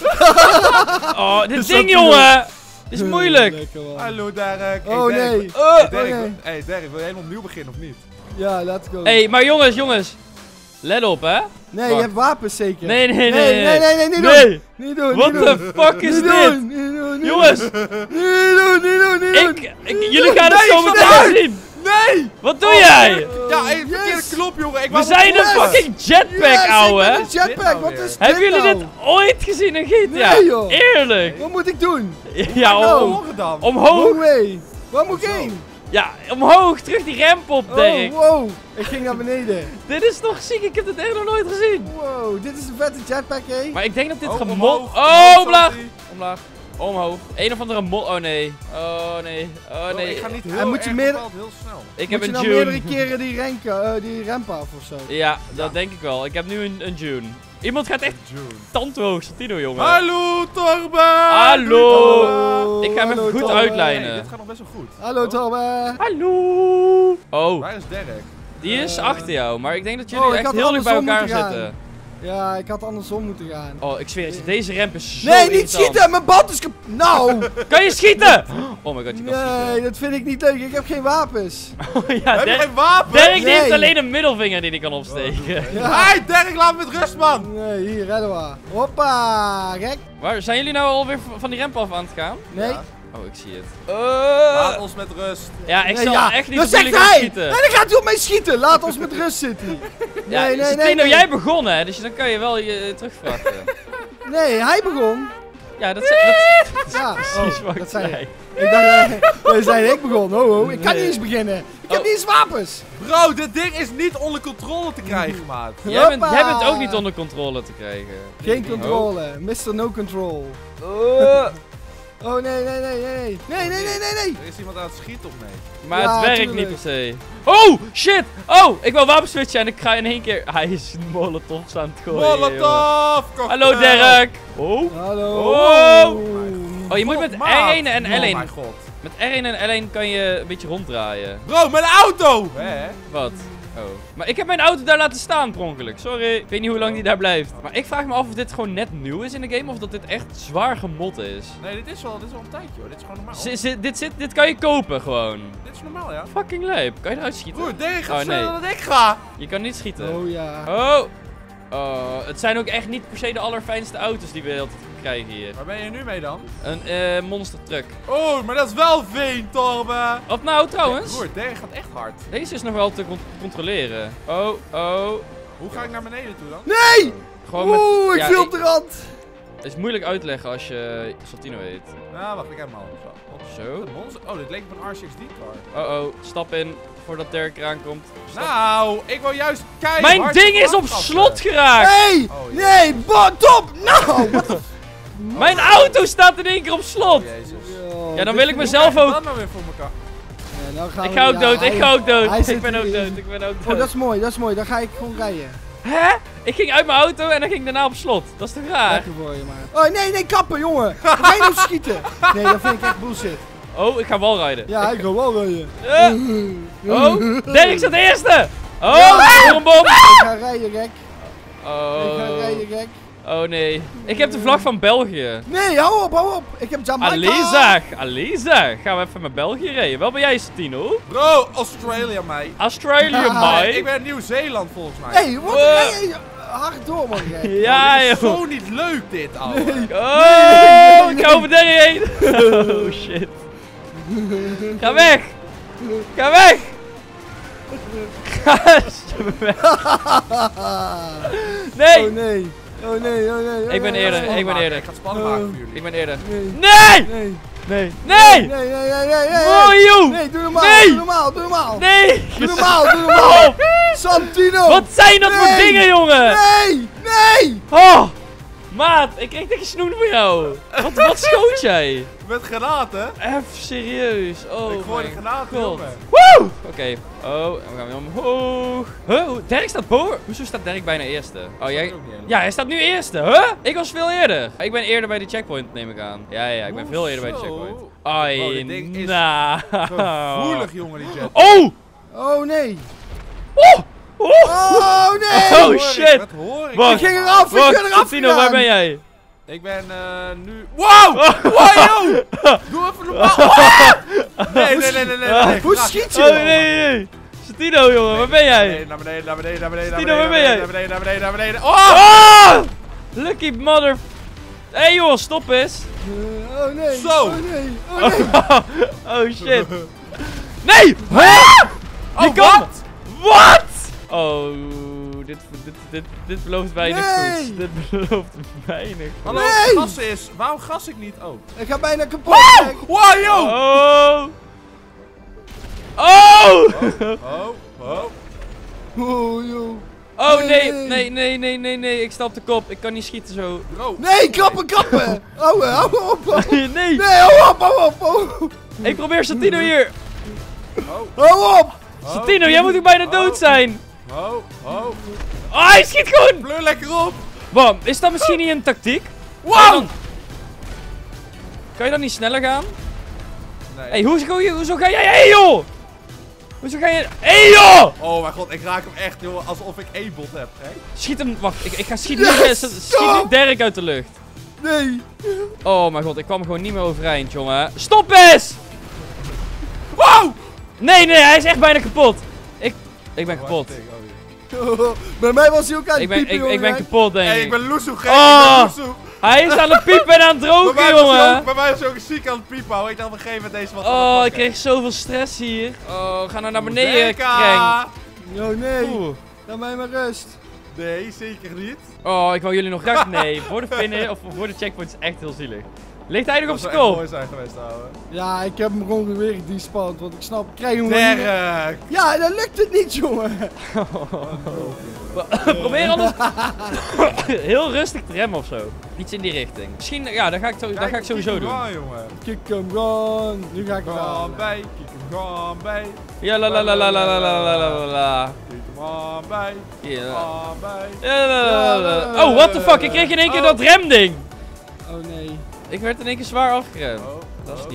Oh, dit ding, Santino. jongen! Dit is moeilijk. Lekker, man. Hallo Derek. Oh Hey, Derek. nee. Oh. Hey Derek, Oh, nee. hey, Derek, wil je helemaal opnieuw beginnen of niet? Ja, let's go. Hé, hey, maar jongens, jongens. Let op, hè? Nee, wacht. je hebt wapens zeker. Nee, nee, nee, nee, nee. nee, nee, nee, niet Nee. doen. Niet doen, What niet doen. the fuck is Niet dit? doen, niet doen, niet Jongens, doen. Niet doen, niet doen, niet doen. ik, ik, jullie gaan het Nee, zo stop meteen uit! zien. Nee! Wat doe jij? Ja, hey, yes. verkeerde knop jongen. Ik We wou zijn hem een kloppen. fucking jetpack, Yes, ouwe. ik ben hè? een jetpack, Dit nou wat weer? is dit Hebben jullie nou? dit ooit gezien in G T A? Nee, joh. Eerlijk. Wat moet ik doen? Ja, nou? om, Morgen dan. omhoog. Wrong way. Waar moet ik Zo. heen? Ja, omhoog. Terug die ramp op, Oh, Dirk. wow. Ik ging naar beneden. Dit is toch ziek? Ik heb dit echt nog nooit gezien. Wow, dit is een vette jetpack, hé. Maar ik denk dat dit Oh, gemod... omhoog, Oh, omhoog, omlaag. Santi. Omlaag. Omhoog. Een of andere mod... Oh nee. Oh nee. Oh Oh, nee. ik ga niet heel Hij moet je erg meer- bepaald heel snel. Ik Moet heb je een nou June. meerdere keren die, rank, eh, die ramp af of zo? Ja, dat denk ik wel. Ik heb nu een, een June. Iemand gaat echt June. tandhoog, Santino, jongen. Hallo Torben! Hallo. Hallo. Ik ga hem even Hallo, goed Torben. uitlijnen. Hey, dit gaat nog best wel goed. Hallo, Oh, Torben. Hallo. Oh, Waar is Derek? die is Eh. achter jou. Maar ik denk dat jullie Oh, ik echt had heel dicht bij andersom elkaar moeten gaan. zitten. Ja, ik had andersom moeten gaan. Oh, ik zweer het je, deze ramp is zo Nee, niet irritant. schieten! Mijn band is kap... Nou! Kan je schieten? Oh my god, je kan Nee, schieten. dat vind ik niet leuk. Ik heb geen wapens. Oh ja, Heb je Dirk, geen wapen? Dirk die Nee. heeft alleen een middelvinger die hij kan opsteken. Ja. Hey, Dirk, laat me met rust, man! Nee, hier, redden we. Hoppa, gek. Waar, zijn jullie nou alweer v- van die ramp af aan het gaan? Nee. Ja. Oh, ik zie het. Laat ons met rust. Ja, ik Nee, zal ja, echt niet dat op zegt jullie gaan hij! schieten. Nee, dan gaat hij op mij schieten. Laat ons met rust zitten. Ja, Nee, nee, Tino, nee, nee. jij begonnen, hè, dus dan kan je wel je eh, terugvragen. Nee, hij begon. Ja, dat, dat, dat Ja, precies oh, wat ik dat zei zei. ik. Ik dacht, eh, nee, zei ik begon. Oh, oh, ik kan Nee. niet eens beginnen. Ik heb Oh. niet eens wapens. Bro, dit ding is niet onder controle te krijgen, maat. Jij bent, Hoppa. jij bent ook niet onder controle te krijgen. Geen controle. mister No Control. Oh, nee, nee, nee, nee. Nee, nee, nee, nee, nee. Er is iemand aan het schieten op mee. Maar Ja, het werkt tuurlijk. niet per se. Oh, shit! Oh, ik wil wapen switchen en ik ga in één keer... Hij is molotovs aan het gooien, jongen. Molotov! cocktail. Hallo, Dirk! Oh. Hallo. Oh. Oh, je moet met maat. R één en L één... Oh mijn god. Met R één en L één kan je een beetje ronddraaien. Bro, mijn auto! Hè? Wat? Oh. Maar ik heb mijn auto daar laten staan per ongeluk. Sorry. Ik weet niet hoe lang die daar blijft. Maar ik vraag me af of dit gewoon net nieuw is in de game. Of dat dit echt zwaar gemod is. Nee, dit is wel, dit is wel een tijdje hoor. Dit is gewoon normaal. Z- z- dit, zit, dit kan je kopen gewoon. Dit is normaal, ja. Fucking lijp. Kan je eruit schieten? Broer, Dirk gaat Oh, nee. sneller dan ik ga. Je kan niet schieten. Oh ja. Oh. Oh. Het zijn ook echt niet per se de allerfijnste auto's die we altijd krijgen hier. Waar ben je nu mee dan? Een eh, monster truck. Oh, maar dat is wel veen, Torben. Of nou trouwens. Broer, Dirk gaat echt hard. Deze is nog wel te con- controleren. Oh, oh. Hoe ga ik naar beneden toe dan? Nee! Gewoon met... Oeh, ik ja, viel op de rand. Het is moeilijk uitleggen als je Saltino heet. Nou, wacht, ik heb hem al. Zo. Zo. Een monster- Oh, dit leek op een R zes D-car. Oh oh, stap in voordat Dirk eraan komt. Stap. Nou, ik wil juist keihard... Mijn ding is op slot geraakt! Nee! Oh, ja. Nee! Bo top! Nou! What the f- Mijn auto staat in één keer op slot! Oh, jezus. Yo, Ja, dan dit wil ik vind mezelf Hoe ook... krijg je dat nou weer voor elkaar? Ja, nou gaan Ik we- ga ook ja, dood, ik hij- ga ook dood. hij Ik zit ben ook hier. dood, ik ben ook Oh, dood. dat is mooi, dat is mooi. Dan ga ik gewoon rijden. Hè? Ik ging uit mijn auto en dan ging ik daarna op slot. Dat is toch raar? Lekker voor je, maar. Oh, nee, nee, kappen, jongen. Ga je nou schieten? Nee, dat vind ik echt bullshit. Oh, ik ga wel rijden. Ja, ik ga wel rijden. Eh, oh, Dirk staat de eerste! Oh, Ja. voor een bom! Ik ga rijden, gek. Ik ga Oh. rijden, gek. Oh nee. Ik heb de vlag van België. Nee, hou op, hou op. Ik heb Jamaica. Aleza, Aleza. Gaan we even met België rijden. Wel ben jij, Tino? Bro, Australia, mij. Australië, Ah, mij. Ik ben Nieuw-Zeeland volgens mij. Hé, wat Wow. rij je hard door, man, gek. Ja, Dit is joh. zo niet leuk dit, ouwe. Oh, ik ga over Danny heen. Oh shit. Ga weg. Ga weg. Ga weg. Nee. Oh nee. Oh nee, oh nee. oh Ik ben nee, eerder, oh, Spannend ik ben maken. eerder. Ik ga het spannend maken voor jullie. Ik ben eerder. Nee. Nee. Nee. Nee. Nee, Nee. nee, nee, nee, nee. Mooi, joh. Nee, doe normaal, Nee. doe normaal, doe normaal. Nee. Doe normaal, doe normaal. Santino. Wat zijn dat voor Nee. dingen, jongen? Nee, nee. Oh. Maat, ik kreeg dikke snoen van jou. Wat, wat schoot jij? Met granaten? Even serieus. Oh Ik gooi de mijn granaten, god. jongen. Woe! Oké. Oh, en we gaan weer omhoog. Huh? Hoe- Dirk staat boven. Hoezo staat Dirk bijna eerste? Oh, jij... ook niet helemaal. Ja, hij staat nu eerste. Huh? Ik was veel eerder. Ik ben eerder bij de checkpoint, neem ik aan. Ja, ja, ik ben veel eerder bij de Hoezo? checkpoint. Oh, Ai, dit ding is nou. Gevoelig, jongen, die jet. Oh! Oh nee. Oh! Oh! Oh nee. Oh, Hoor ik, shit. Dat hoor ik. Wacht. Ik ging eraf, ik Wacht, ben eraf Tino, waar gegaan. ben jij? Ik ben eh nu... Wow! Wow, yo! Doe even normaal. Ah! Nee, nee, nee, nee, nee. nee. Hoe Graag. schiet je Oh, dan? nee, nee, nee. Tino, jongen, waar ben jij? Nee, naar beneden, naar beneden, naar beneden, naar Stino, beneden, waar ben jij? naar beneden, naar beneden, naar beneden. Oh! Oh! Lucky mother... Hé hey, joh, stop eens. Eh, Oh nee. Zo. Oh nee. Oh nee. Oh shit. Nee! Huh? Oh, Je kan... wat? Wat? Oh, dit, dit, dit, dit belooft weinig Nee. goeds. Dit belooft weinig. Hallo, Nee. gas is. Waarom gas ik niet? Oh. Ik ga bijna kapot. gek. Wow, yo! Oh! Oh! Oh, oh. Oh joh. Oh Nee. nee, nee, nee, nee, nee, nee, ik sta op de kop. Ik kan niet schieten zo. Bro. Nee, kappen, kappen. Oh, hou op. Oh. Nee, Nee, hou op, hou op. Oh. ik probeer Santino hier. Oh, Hou op. oh. Santino, jij moet ook bijna dood zijn. Oh, oh. Oh, hij schiet gewoon. Pleur lekker op. Bam, is dat misschien niet een tactiek? Kan je Wow! dan, kan je dan niet sneller gaan? Nee. Hé, hey, hoezo, hoezo ga jij heen, joh? Hoezo ga je... Hé hey, joh! Oh mijn god, ik raak hem echt, joh, alsof ik E-bot heb, hè? Schiet hem... Wacht, ik, ik ga schieten. Yes! Schiet nu Dirk uit de lucht. Nee. Oh mijn god, ik kwam gewoon niet meer overeind, jongen. Stop eens! Wow! Nee, nee, hij is echt bijna kapot. Ik... Ik ben kapot. Bij mij was hij ook aan het Ik ben, piepen, ik, jongen. ik ben kapot, denk Hey, ik. ik ben Loesoe, gek, Oh! ik ben Loesoe. Hij is aan het piepen en aan het Bij drogen, mij was hij jongen. ook- bij mij is hij ook ziek aan het piepen, hoor. Ik dacht op een gegeven moment deze wat Oh, ik kreeg zoveel stress hier. Oh, ga nou naar beneden, Kreng. Oh nee. Oeh. Laat mij maar rust. Nee, zeker niet. Oh, ik wou jullie nog graag... Nee, voor de finish of voor de checkpoint is echt heel zielig. Ligt hij nog op Dat zijn zou echt kop? mooi zijn geweest, ouwe. Ja, ik heb hem gewoon weer gedespawnd, want ik snap, ik krijg hem gewoon niet meer. Dirk! Ja, dan lukt het niet, jongen. Probeer anders heel rustig te remmen of zo. Iets in die richting. Misschien, ja, dat ga ik, zo, dat ga ik sowieso doen. Ja, jongen. Kick hem gewoon. Nu ga ik hem Gaan halen. bij, kiek hem gaan bij. Ja, la la la la la la la la la la. Kiek hem aan bij, Ja. aan bij. Ja, la, la, la, la. Oh, what the fuck, ik kreeg in één keer dat remding. Oh nee. Ik werd in één keer zwaar afgeremd. Oh, Dat is oh. niet...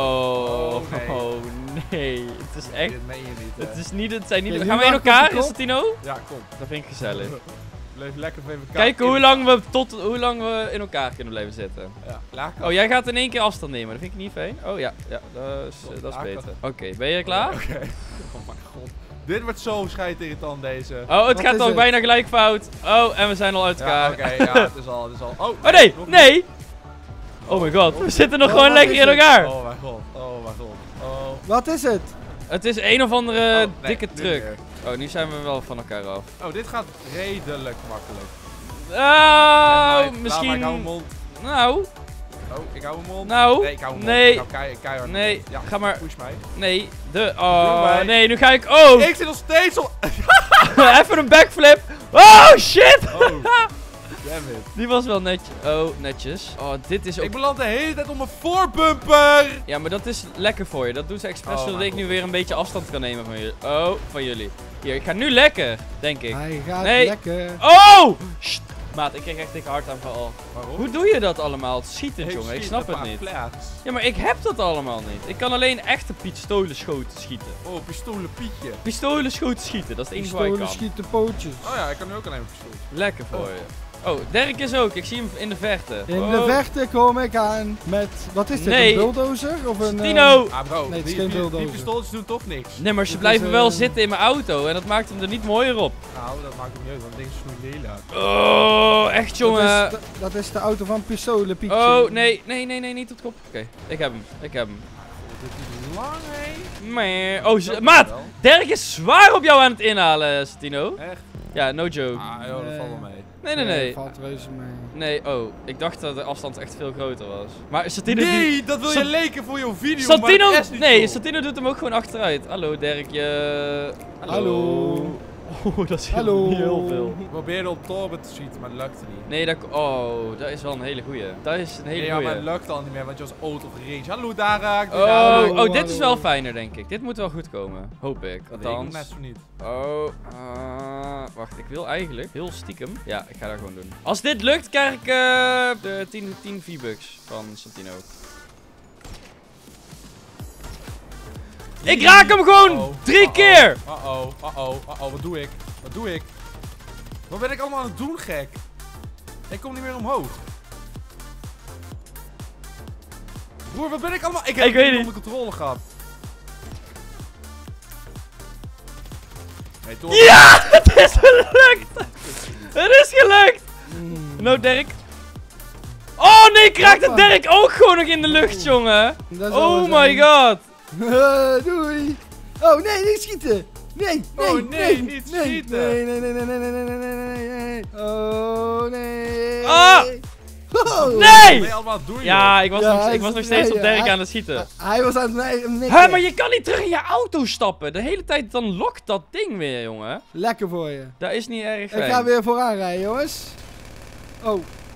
Oh, Oh, nee. oh nee. Het is echt... Dit meen je niet, hè? Het is niet... Het zijn niet... Oké, Gaan nu we in maak ik op elkaar? de Is kop. het Tino? Ja, kom. Dat vind ik gezellig. Blijf lekker even elkaar. Kijken hoe lang we tot... Hoe lang we in elkaar kunnen blijven zitten. Ja, lekker. Oh, jij gaat in één keer afstand nemen. Dat vind ik niet fijn. Oh ja, ja, dat is, dat is Lekker. beter. Oké, ben je klaar? Oké. Oh mijn god. Dit wordt zo scheidirritant, deze. Oh, het Wat gaat is ook het? bijna gelijk fout. Oh, en we zijn al uit Ja, elkaar. oké, ja, het is al, het is al. Oh, Oh nee, nog nee! Oh mijn god, we zitten nog Oh, gewoon wat lekker is in het? elkaar. niet. Oh mijn god, oh mijn god. Oh. Wat is het? Het is een of andere Oh, nee, dikke nu truck. weer. Oh, nu zijn we wel van elkaar af. Oh, dit gaat redelijk makkelijk. Oh, Laat maar, misschien... Ik hou mijn mond. Nou, Oh, ik hou mijn mond. nou, Nee, ik hou mijn nee. mond. Ik hou kei- keihard mijn nee, mond. Ja, ga maar. push mij. Nee, de... Doe Oh, mij. nee, nu ga ik... Oh, Ik zit nog steeds op... even een backflip. Oh, shit! Oh, damn it. Die was wel netjes. Oh, netjes. Oh, dit is ook... Ik beland de hele tijd op mijn voorbumper. Ja, maar dat is lekker voor je. Dat doen ze expres Oh, zodat mijn ik nu god. weer een beetje afstand kan nemen van jullie. Oh, van jullie. Hier, ik ga nu lekker, denk ik. Hij gaat Nee. lekker. Oh! Sst. Maat, ik kreeg echt dikke hartaanval. Waarom? Hoe doe je dat allemaal? Schieten, jongen. Ik snap het niet. Flags. Ja, maar ik heb dat allemaal niet. Ik kan alleen echte pistolenschoten schieten. Oh, pistolen Pietje. Pistolenschoten schieten, dat is het enige wat ik Pistolen kan. schieten pootjes. Oh ja, ik kan nu ook alleen een pistool. Lekker voor je. Oh, Dirk is ook. Ik zie hem in de verte. In Oh. de vechten kom ik aan met... Wat is dit? Nee. Een bulldozer? Of een... eh, Tino! Ah bro, Nee, het is die, geen die, die bulldozer. pistooltjes doen toch niks. Nee, maar ze Dit blijven is, wel eh, zitten in mijn auto en dat maakt hem er niet mooier op. Nou, dat maakt het niet uit, want het ding is zo lelijk. Oh, echt dat, jongen. is de, dat is de auto van pistolen, Pietje. Oh, nee, nee, nee, nee, niet op de kop. Oké, ik heb hem. Ik heb hem. Dit is lang, hé. Maar, oh, z- maat! Dirk is zwaar op jou aan het inhalen, Satino. Echt? Ja, no joke. Ah, joh, dat Nee. valt wel mee. Nee, nee, nee. valt reuze mee. Nee, oh, ik dacht dat de afstand echt veel groter was. Maar Satino... die- Nee, dat wil je Sat- leken voor jouw video, Satino... maar dat is niet Nee, zo. Satino doet hem ook gewoon achteruit. Hallo, Dirkje. Hallo. Oh, dat is heel, Hallo. niet heel veel. Ik probeerde op Torben te schieten, maar het lukte niet. Nee, dat... Oh, dat is wel een hele goeie. Dat is een hele Nee, ja, maar het goeie. lukte al niet meer, want je was out of range. Hallo, daar raak. Oh, Hallo, oh, dit is wel hallo. fijner, denk ik. Dit moet wel goed komen. Hoop ik. Dat deed ik Althans. net zo niet. Oh, uh, wacht, ik wil eigenlijk heel stiekem. Ja, ik ga dat gewoon doen. Als dit lukt, krijg ik uh, de tien, tien V-Bucks van Santino. Ik raak hem gewoon Uh-oh, drie uh-oh, keer! Uh-oh, uh-oh, uh-oh, wat doe ik? Wat doe ik? Wat ben ik allemaal aan het doen, gek? Ik kom niet meer omhoog. Broer, wat ben ik allemaal... Ik heb Ik het weet niet niet. onder controle gehad. Hey, Torben. Ja, het is gelukt! Het is gelukt! Mm. Nou, Dirk. Oh nee, ik raakte Hoppa. Dirk ook gewoon nog in de lucht, jongen. Dat zal Oh wel my zijn. god. Doei. Oh nee, niet schieten. Nee, nee, Oh, nee, niet nee, schieten. Nee, nee, nee, nee, nee, nee, nee, nee, nee, nee. Oh nee. Ah. Oh. Wat ben Nee! je allemaal aan het doen, Ja, ik was, Ja, nog, hij ik was is- nog steeds nee, op Dirk hij- aan het schieten. Hij was aan het mij nikken. Hé, maar je kan niet terug in je auto stappen. De hele tijd dan lokt dat ding weer, jongen. Lekker voor je. Dat is niet erg fijn. Ik ga weer vooraan rijden, jongens. Oh,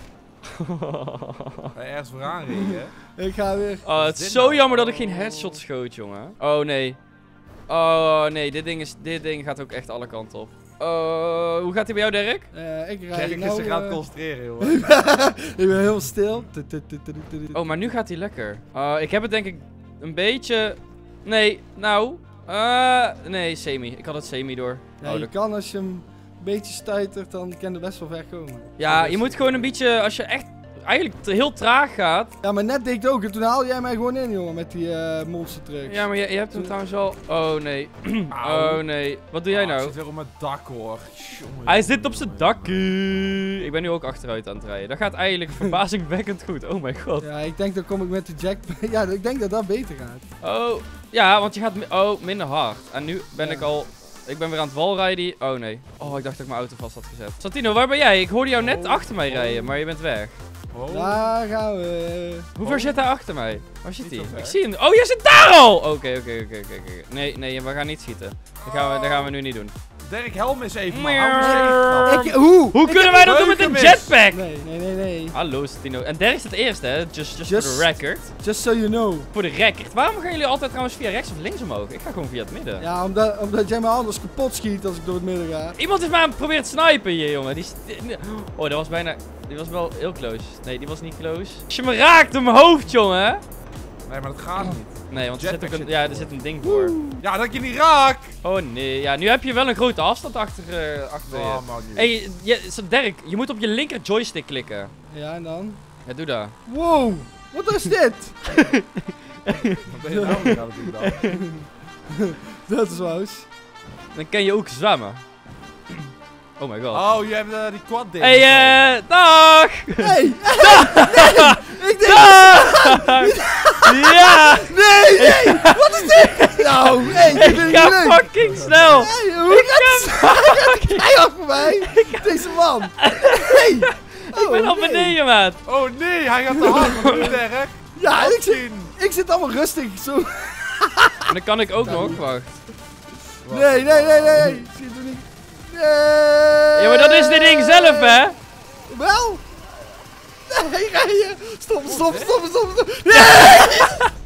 Ben je ergens vooraan reden, hè? ik ga weer. Oh, het is dit zo nou? jammer dat ik geen headshot schoot, jongen. Oh, nee. Oh, nee. Dit ding, is, dit ding gaat ook echt alle kanten op. Oh, hoe gaat hij bij jou, Dirk? Eh, ik rijd Kijk, ik nou, is zich aan eh, het concentreren, jongen. ik ben heel stil. Oh, maar nu gaat hij lekker. Oh, ik heb het denk ik een beetje... Nee, nou... Uh, nee, semi. Ik had het semi door. Ja, Oh, je dat- kan als je hem een beetje stuitert, dan kan er best wel ver komen. Ja, je moet gewoon een beetje, als je echt eigenlijk te- heel traag gaat. Ja, maar net deed ik het ook. En toen haalde jij mij gewoon in, jongen, met die uh, monster trucks. Ja, maar je, je hebt hem trouwens al... Oh nee. Auw. Oh nee. Wat doe jij Ah, Ik nou? zit weer op mijn dak hoor. Jongen. Hij zit op zijn dakkie. Ik ben nu ook achteruit aan het rijden. Dat gaat eigenlijk verbazingwekkend goed. Oh mijn god. Ja, ik denk dan kom ik met de jack... Ja, ik denk dat dat beter gaat. Oh. Ja, want je gaat... mi- Oh, minder hard. En nu ben Ja. ik al... Ik ben weer aan het walrijden. Oh nee. Oh, ik dacht dat ik mijn auto vast had gezet. Santino, waar ben jij? Ik hoorde jou net Oh. achter mij rijden, maar je bent weg. Oh. Daar gaan we. Hoe ver Oh. zit hij achter mij? Waar zit Niet hij? zo ver. Ik zie hem. Oh, jij zit daar al! Oké, oké, oké, oké. oké. Nee, nee, we gaan niet schieten. Dat gaan we, dat gaan we nu niet doen. Dirk, helm eens even, man. Hou me safe, man. Ik, hoe? Hoe Ik kunnen heb- wij dat doen met een beuken mis. jetpack? Nee, nee, nee, nee. Hallo Santino. En Derek is het eerste, hè? Just, just, Just- for the record. Just so you know. Voor de record. Waarom gaan jullie altijd trouwens via rechts of links omhoog? Ik ga gewoon via het midden. Ja, omdat, omdat jij me anders kapot schiet als ik door het midden ga. Iemand heeft mij aan het proberen te snipen hier, jongen. Die is... die- Oh, dat was bijna... Die was wel heel close. Nee, die was niet close. Als je me raakt op mijn hoofd, jongen. Nee, maar dat gaat niet. Nee, want er zit, ook Jetpack een, zit ja, er zit een ding voor. Ja, dat ik je niet raak. Oh nee, ja, nu heb je wel een grote afstand achter, eh, achter je. Oh, man. Hey, je, zo, Dirk, je moet op je linker joystick klikken. Ja, en dan? Ja, doe dat. Wow, wat is dit? Wat ben je nou weer aan het doen dan? Dat is wous. Dan kan je ook zwemmen. Oh my god. Oh, je hebt eh, die quad ding. Hey, eh, dag! Hey, hey, ik denk... Dag! Ja! Nee, nee, wat is dit? Nou, hey, dit vind Ik ik ga leuk. fucking snel! Hey, hoe gaat het? Hij af voor mij. Deze man. Hey. Ik ben al beneden, maat. Oh nee, hij gaat te hard. Wat doe je, Dirk? Ja, ik zit, Zien. ik zit allemaal rustig. Zo. En dan kan ik ook nog, wacht. Nee, nee, nee, nee. Ik zie het er niet. Nee. Ja, maar dat is dit ding zelf, hè? Wel? Nee, ga je. Stop, stop, stop, stop, stop. Nee!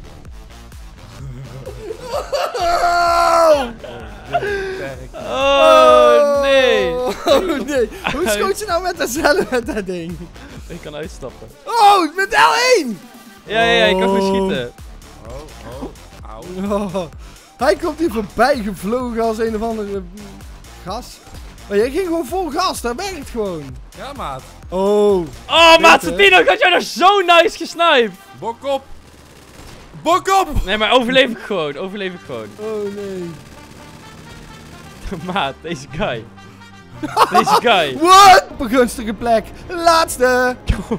Oh! Dirk. Oh, nee. Oh, nee. Hoe schoot je nou met dat met dat ding? Ik kan uitstappen. Oh, met L één! Ja, ja, ja, ik kan goed Oh. schieten. Oh, oh, auw. Oh. Hij komt hier voorbij gevlogen als een of andere gas. Maar jij ging gewoon vol gas, dat werkt gewoon. Ja, maat. Oh. Oh, maat, hè? Santino, ik had jou nou zo nice gesniped. Bok op. Bok op. Nee, maar overleef ik gewoon, overleef ik gewoon. Oh nee. Maat, deze guy. Deze guy. What? Op een gunstige plek. Laatste.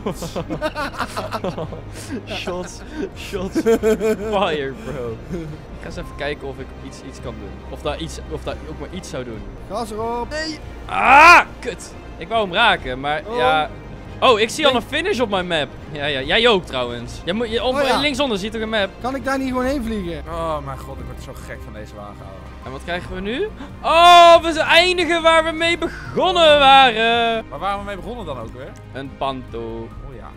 Shots, shots fire, bro. Ik ga eens even kijken of ik iets, iets kan doen. Of daar, iets, of daar ook maar iets zou doen. Gas erop. Nee. Ah, kut. Ik wou hem raken, maar Oh. ja... Oh, ik zie al Nee. een finish op mijn map. Ja, ja, jij ook trouwens. Jij moet, je, op, Oh, ja. Linksonder zie je toch een map? Kan ik daar niet gewoon heen vliegen? Oh mijn god, ik word zo gek van deze wagen, ouwe. En wat krijgen we nu? Oh, we zijn eindigen waar we mee begonnen waren. Maar waar waren we mee begonnen dan ook weer? Een panto. Oh ja.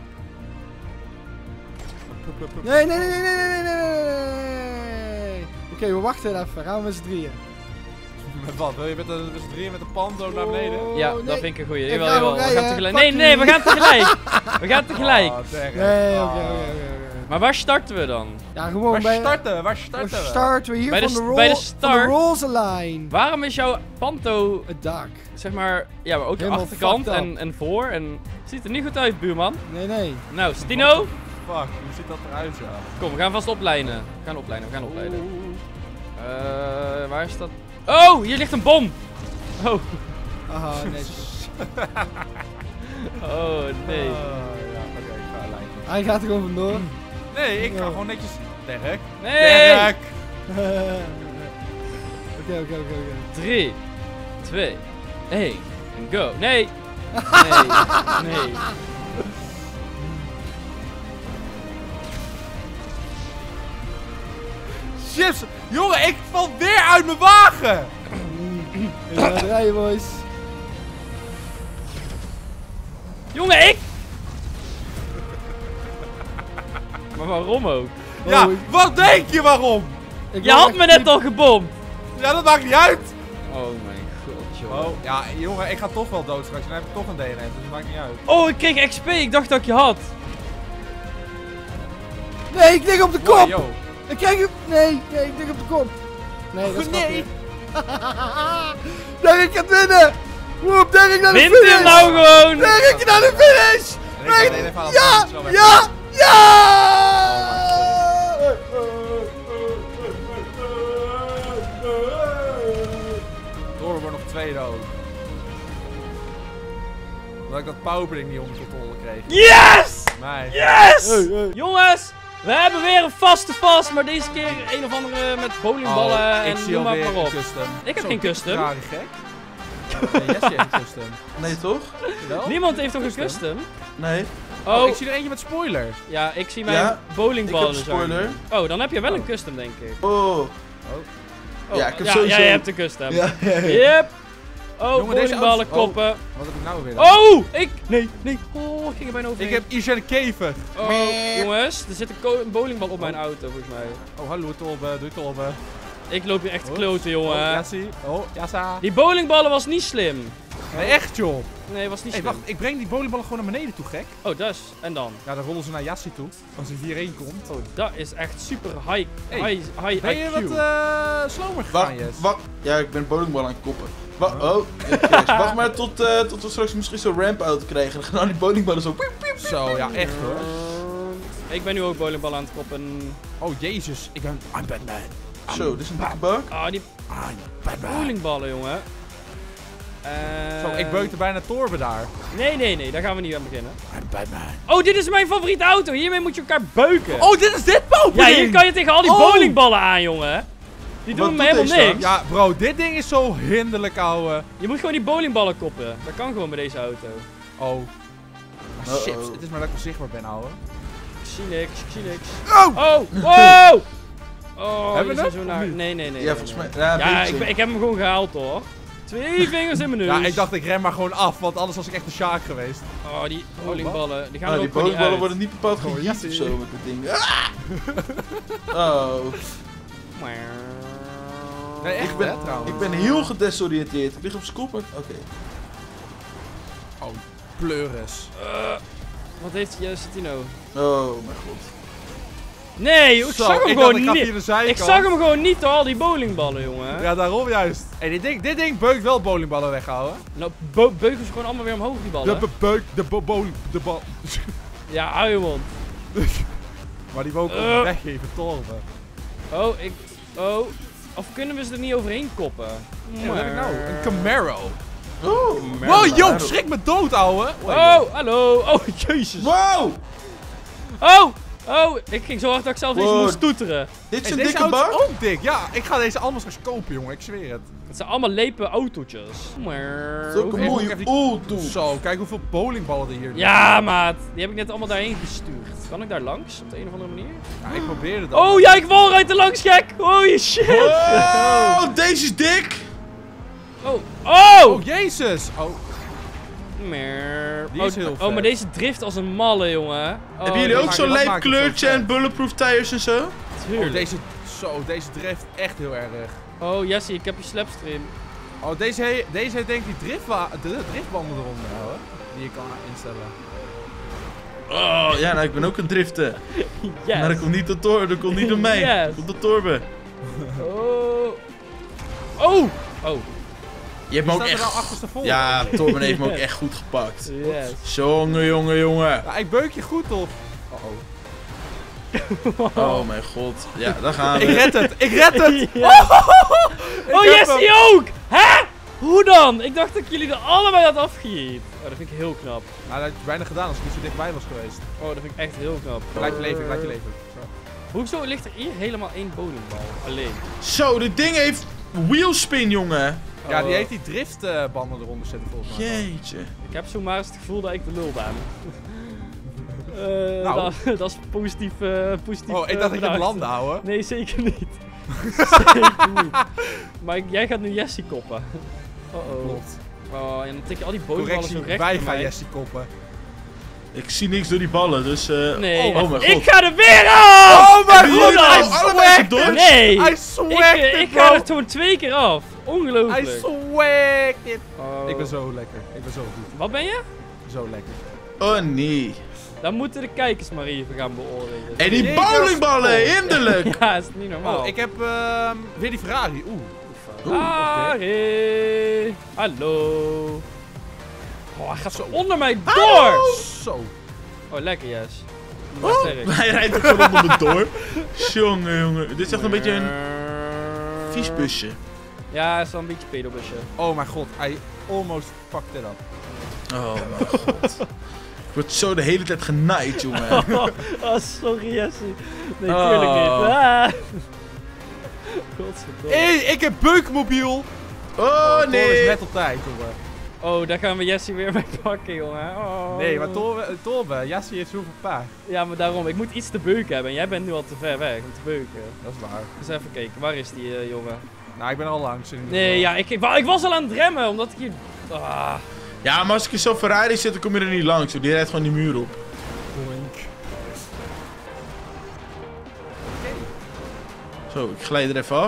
Nee, nee, nee, nee, nee, nee, nee, nee. Oké, we wachten even. Gaan we met z'n drieën. Met wat? Wil je met de, met z'n drieën met de pando naar beneden? Oh, Ja, nee. dat vind ik een goeie. Ik Jawel, ga jawel. ook We gaan rijden. tegelijk. Fuck Nee, nee, we you. gaan tegelijk. We gaan tegelijk. Oh, Dirk. Nee, oké, Oh. oké, oké. Maar waar starten we dan? Ja, gewoon Waar bij... starten? Waar Waar starten we? starten we hier Bij de van de, st- roll, bij de van start. de Rozenlijn. Waarom is jouw panto, Het dak. zeg maar, ja, maar ook de Helemaal achterkant fucked up. en, en voor en... Ziet er niet goed uit, buurman. Nee, nee. Nou, Stino. Fuck, hoe ziet dat eruit, ja? Kom, we gaan vast oplijnen. We gaan oplijnen, we gaan oplijnen. Eh, waar is dat? Oh, hier ligt een bom. Oh, Aha, nee. oh nee. Oh, ja, oké, ik ga lijken. Hij gaat er gewoon vandoor. Nee, ik ga Ja. gewoon netjes... Dirk. Nee! Dirk! Oké, oké, oké, oké. drie, twee, één, go. Nee! Nee, nee. Chips! Jongen, ik val weer uit mijn wagen! We gaan rijden, boys. Jongen, ik! Maar waarom ook? Ja, Oh, ik- wat denk je waarom? ik Je wou had echt me net niet- al gebomd! Ja, dat maakt niet uit! Oh mijn god, joh. Oh, ja, jongen, ik ga toch wel dood straks. Dan heb ik toch een D N S, dus dat maakt niet uit. Oh, ik kreeg X P. Ik dacht dat ik je had. Nee, ik lig op de Wow, kop. yo. Ik krijg hem. Nee, nee, ik lig op de kop. Nee, dat is Nee. Derek gaat winnen! Woep, Derek naar de Wint finish! hem nou gewoon! Derek naar de finish! En ik ga alleen even aan het Ja! finishen, zo weg. Ja! Ja! Door wordt nog tweede ook. Omdat ik dat powerpudding niet onder controle kreeg. Yes! Nee. Yes! Hey, hey. Jongens, we hebben weer een vaste vast, maar deze keer een of andere met bowlingballen Oh, ik en zie noem maar, alweer maar op. een custom. Ik heb Zo, geen dit custom. Ferrari gek. Nee, Jesse heeft een custom. Nee, toch? Wel? Niemand heeft toch een Custom? custom? Nee. Oh, Oh, ik zie er eentje met spoiler. ja, ik zie mijn Ja, Ik heb bowlingballen. een zo. spoiler. Oh, dan heb je wel Oh. een custom, denk ik. Oh. Oh. Ja, ik heb ja, sowieso- Ja, je hebt een custom. Ja, ja, ja. Yep. Oh, Jongen, deze bowlingballen auto- oh. koppen. Wat heb ik nou weer dan? Oh, ik... Nee, nee. Oh, ik ging er bijna over. Ik heb Isha de Kever. Oh, jongens, er zit een, ko- een bowlingbal op mijn auto, volgens mij. Oh, hallo Tolbe, doe Tolbe. Ik loop hier echt te Oh. kloten, Oh, jongen. Jassie. Oh, Jassa. Die bowlingballen was niet slim. Nee, echt joh. Nee, was niet Hé, slim. wacht, ik breng die bowlingballen gewoon naar beneden toe, gek. Oh, dus. En dan? Ja, dan rollen ze naar Jassie toe. Als hij hierheen komt. Oh, dat is echt super high, Hey, high, high Ben je I Q. wat eh slomer Wacht, gegaan, Jess? wacht. Ja, ik ben bowlingbal aan het koppen. Wacht, oh, ik crash. Wacht maar tot, eh, tot we straks misschien zo'n ramp auto krijgen. Dan gaan al die bowlingballen zo. Piep, piep. Zo, ja, echt hoor. Ik ben nu ook bowlingballen aan het koppen. Oh, jezus. Ik ben... I'm Batman. Zo, dit is een dikke bak. Ah, die I'm Batman. bowlingballen, jongen. Eh, Zo, ik beukte bijna Torbe daar. Nee, nee, nee, daar gaan we niet aan beginnen. I'm Batman. Oh, dit is mijn favoriete auto. Hiermee moet je elkaar beuken. Oh, dit is dit ja, powerpudding! hier kan je tegen al die Oh. bowlingballen aan, jongen. Die Wat doen me doet helemaal deze niks. dan? Ja, bro, dit ding is zo hinderlijk, ouwe. Je moet gewoon die bowlingballen koppen. Dat kan gewoon bij deze auto. Oh. Ah, Uh-oh. shit, het is maar dat ik onzichtbaar ben, ouwe. Ik zie niks, ik zie niks. Oh! Oh, wow! Oh, Hebben we je hem? zo naar... Of niet? Nee, nee, nee. Ja, nee, volgens nee. mij. Ja, Ja, beetje. ik, ben- ik heb hem gewoon gehaald, hoor. Twee vingers in mijn neus. Ja, ik dacht ik rem maar gewoon af, want anders was ik echt een shark geweest. Oh, die bowlingballen. Die gaan Oh, er die ook gewoon niet bowlingballen uit. worden niet bepaald Oh, geheat Jassie. of zo met dit ding. Ah! Oh. Nee, echt Ik ben- hè, trouwens. Ik ben heel gedesoriënteerd. Ik lig op zijn kop. maar- Oké. Oh, pleuris. Eh, wat heeft Justino? Oh, mijn god. Nee, ik Zo, zag hem ik gewoon dacht, ik ga niet. via de zijkant. Ik zag hem gewoon niet door al die bowlingballen, jongen. Ja, daarom juist. Hey, dit ding, dit ding beukt wel bowlingballen weghouden. Nou, bo- beuken ze gewoon allemaal weer omhoog, die ballen. De beuk, de bo bowling, de bal. Ja, hou je mond. Maar die wou ik Eh. ook weggeven, Torbe. Oh, ik... Oh. Of kunnen we ze er niet overheen koppen? Hey, wat heb ik nou? Een Camaro. Oh, Wow, yo, schrik me dood, ouwe. Oh, hallo. Oh, jezus. Wow! Oh, oh. Ik ging zo hard dat ik zelf eens Wow. moest toeteren. Dit is Hey, een deze dikke auto bak? is ook dik. Ja, ik ga deze allemaal straks kopen, jongen. Ik zweer het. Het zijn allemaal lepe autootjes. Dat is ook een Hoeveel- mooie even die- auto. Zo, kijk hoeveel bowlingballen er hier liggen. Ja, maat. Die heb ik net allemaal daarheen gestuurd. Kan ik daar langs? Op de een of andere manier? Ja, ik probeerde dat. Oh ja, ik wallrijd er langs, gek. Holy shit. Oh, deze is dik! Oh. Oh. Oh, jezus. Oh, Meer. Die oh, is heel oh, vet. maar deze drift als een malle, jongen. Oh, Hebben jullie dat ook maakt- zo'n dat lijp maakt het zo kleurtje vet. en bulletproof tires en zo? Tuurlijk. oh, deze, zo, deze drift echt heel erg. Oh, Jesse, ik heb je slapstream. Oh, deze, he deze heeft denk ik die driftwa dri- driftbanden eronder, hoor. Die je kan instellen. Oh, ja, nou, ik ben ook een driften. Yes. Maar dat komt niet door Torbe, dat komt niet door mij. Yes. Dat komt door Torbe. Oh. Oh. Oh. Je hebt me ook Staat er nou echt... achterstevoren? Ja, Torben heeft me ook echt goed gepakt. Yes. Jongen, jongen, jongen. Ja, ik beuk je goed op. Oh, oh. Oh mijn god. Ja, daar gaan Ik we. red het, ik red het! Ja. Ik Oh, heb Jesse hem. ook! Hè? Hoe dan? Ik dacht dat ik jullie er allebei had afgejiet. Oh, dat vind ik heel knap. Nou, dat had je bijna gedaan als ik niet zo dichtbij was geweest. Oh, dat vind ik echt heel knap. Laat je leven, laat je leven. Zo. Hoezo ligt er hier helemaal één bowlingbal? Alleen. Zo, dit ding heeft wheelspin, jongen. Ja, Oh. die heeft die driftbanden eronder zitten volgens mij. Jeetje. Ik heb zomaar eens het gevoel dat ik de lul ben. Eh, Nou. dat, dat is positief, eh positief. Oh, ik eh, dacht dat je hem bedacht. landde, ouwe. Nee, zeker niet. Zeker niet. Maar ik- jij gaat nu Jesse koppen. Oh oh. Klopt. Oh, en dan tik je al die bowlingballen zo Correctie, recht wij voor gaan mij. Jesse koppen. Ik zie niks door die ballen, dus... eh Nee, oh, oh mijn god. ik ga er weer af! Oh mijn Hebben jullie god, nou hij allebei swacked gedodged? it! Nee! Hij Ik, swacked eh, it, ik ga bro! er gewoon twee keer af. Ongelooflijk. Hij swacked it! Oh. Ik ben zo lekker. Ik ben zo goed. Wat ben je? Zo lekker. Oh nee. Dan moeten de kijkers maar even gaan beoordelen. En die Jezus. bowlingballen, hinderlijk! Ja, is niet normaal. Oh, ik heb ehm weer die Ferrari. Oeh. Harry! Hallo! Oh, hij gaat zo onder mij door! Zo. Oh, lekker, Yes. Oh, hij rijdt ook gewoon onder me door. Jongen, jongen. Dit is echt een beetje een vies busje. Ja, het is wel een beetje pedobusje. Oh mijn god, I almost fucked it up. Oh mijn god. Ik word zo de hele tijd genaaid, jongen. Oh, sorry, Jessie. Nee, Oh. tuurlijk niet. Ah. Godverdomme. Hé, ik heb beukmobiel. Oh Thor is nee. net op tijd, jongen. Oh, daar gaan we Jessie weer mee pakken, jongen. Oh. Nee, maar Torbe, Torbe, Jassie heeft zoveel paard. Ja, maar daarom. Ik moet iets te beuken hebben. En jij bent nu al te ver weg om te beuken. Dat is waar. Dus even kijken. Waar is die, uh, jongen? Nou, ik ben er al langs. in ieder Nee, geval. ja, ik, ik, wa- ik was al aan het remmen. Omdat ik hier... Ah. Ja, maar als ik in zo'n Ferrari zit, dan kom je er niet langs. Die rijdt gewoon die muur op. Boink. Zo, ik glijd er even af.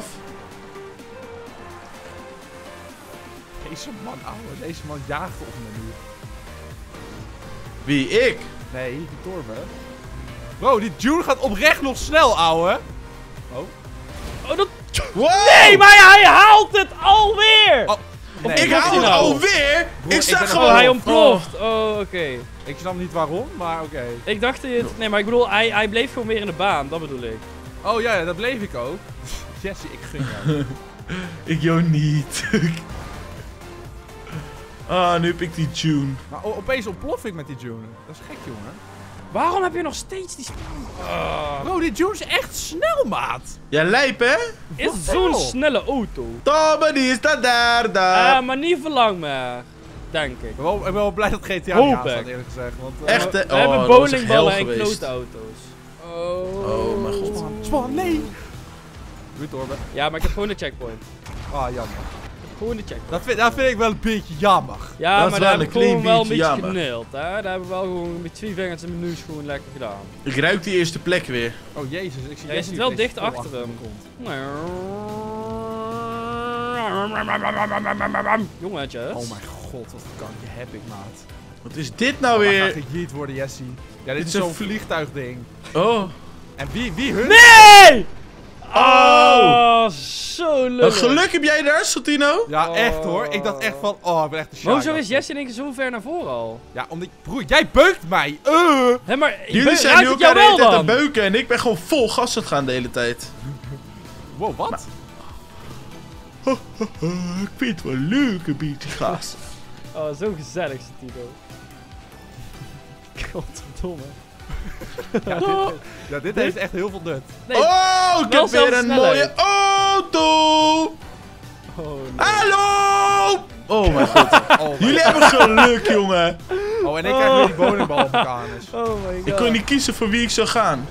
Deze man, ouwe. Deze man jaagt op me nu. Wie? Ik? Nee, die Torbe. Bro, die June gaat oprecht nog snel, ouwe. Oh, dat... Wow! Nee, maar hij haalt het alweer! Oh, nee. Ik Wat haal is het hij nou? alweer! Broer, Ik ik zag ben gewoon... Oh, hij ontploft. Oh, oké. Ik snap niet waarom, maar oké. Ik dacht dat je het... Nee, maar ik bedoel, hij, hij bleef gewoon weer in de baan. Dat bedoel ik. Oh ja, ja, dat bleef ik ook. Jessie, ik gun jou. Ik jou niet. Ah, nu heb ik die June. Maar o- opeens ontplof ik met die June. Dat is gek, jongen. Waarom heb je nog steeds die... sp- Ah. Bro, die June is echt snel, maat. Ja, lijp hè? Is Wat zo'n wel? snelle auto. Tobbe, die is de derde. Ah, maar niet voor lang meer. Denk ik. Ik ben wel, ik ben wel blij dat G T A niet Hoop aanstaat, ik. eerlijk gezegd. Want, eh, Echt, hè? We Oh, hebben dat was echt bowlingballen hel en geweest. klote auto's. Oh. Oh, mijn god. Span, Span, nee. Goed, Torbe. Ja, maar ik heb gewoon de checkpoint. Ah, jammer. Gewoon de checkpoint. Dat vind, dat vind ik wel een beetje jammer. Ja, Dat is maar wel daar heb een ik gewoon klein wel een beetje beetje jammer. geknild, hè. Daar hebben we wel gewoon met twee vingers en menus gewoon lekker gedaan. Ik ruik die eerste plek weer. Oh, jezus. Ik zie Ja, je Jessie zit wel opeens dicht vol achter me hem. komt. Jongetjes. Oh mijn god, wat een kankje heb ik, maat. Wat is dit nou Oh, maar weer? gaat gejeet worden, Jessie. Ja, dit Dit is is zo'n een vliegtuigding. Oh. En wie, wie hun? Nee! Oh! Oh, zo Wat lullig. geluk heb jij daar, Sotino? Ja, Oh. echt hoor. Ik dacht echt van, oh, ik ben echt de Maar hoezo shy. is Jesse in één keer zo ver naar voren al? Ja, omdat... Broer, jij beukt mij. Uh. Hé, maar Jullie be- zijn raakt nu het jou elkaar de wel hele tijd dan? te beuken en ik ben gewoon vol gas aan het gaan de hele tijd. Wow, wat? Ik vind het wel leuk, een beetje gas. Oh, zo gezellig zit Tito. Godverdomme. Ja, dit, ja, dit heeft echt heel veel nut. Nee. Oh, ik wel heb weer zelfs een snelheid. mooie auto! Oh, nee. Hallo! Oh mijn god. Oh, my- Jullie hebben geluk, jongen. oh en ik krijg weer die bowlingbal op elkaar. Dus. Oh my god. Ik kon niet kiezen voor wie ik zou gaan.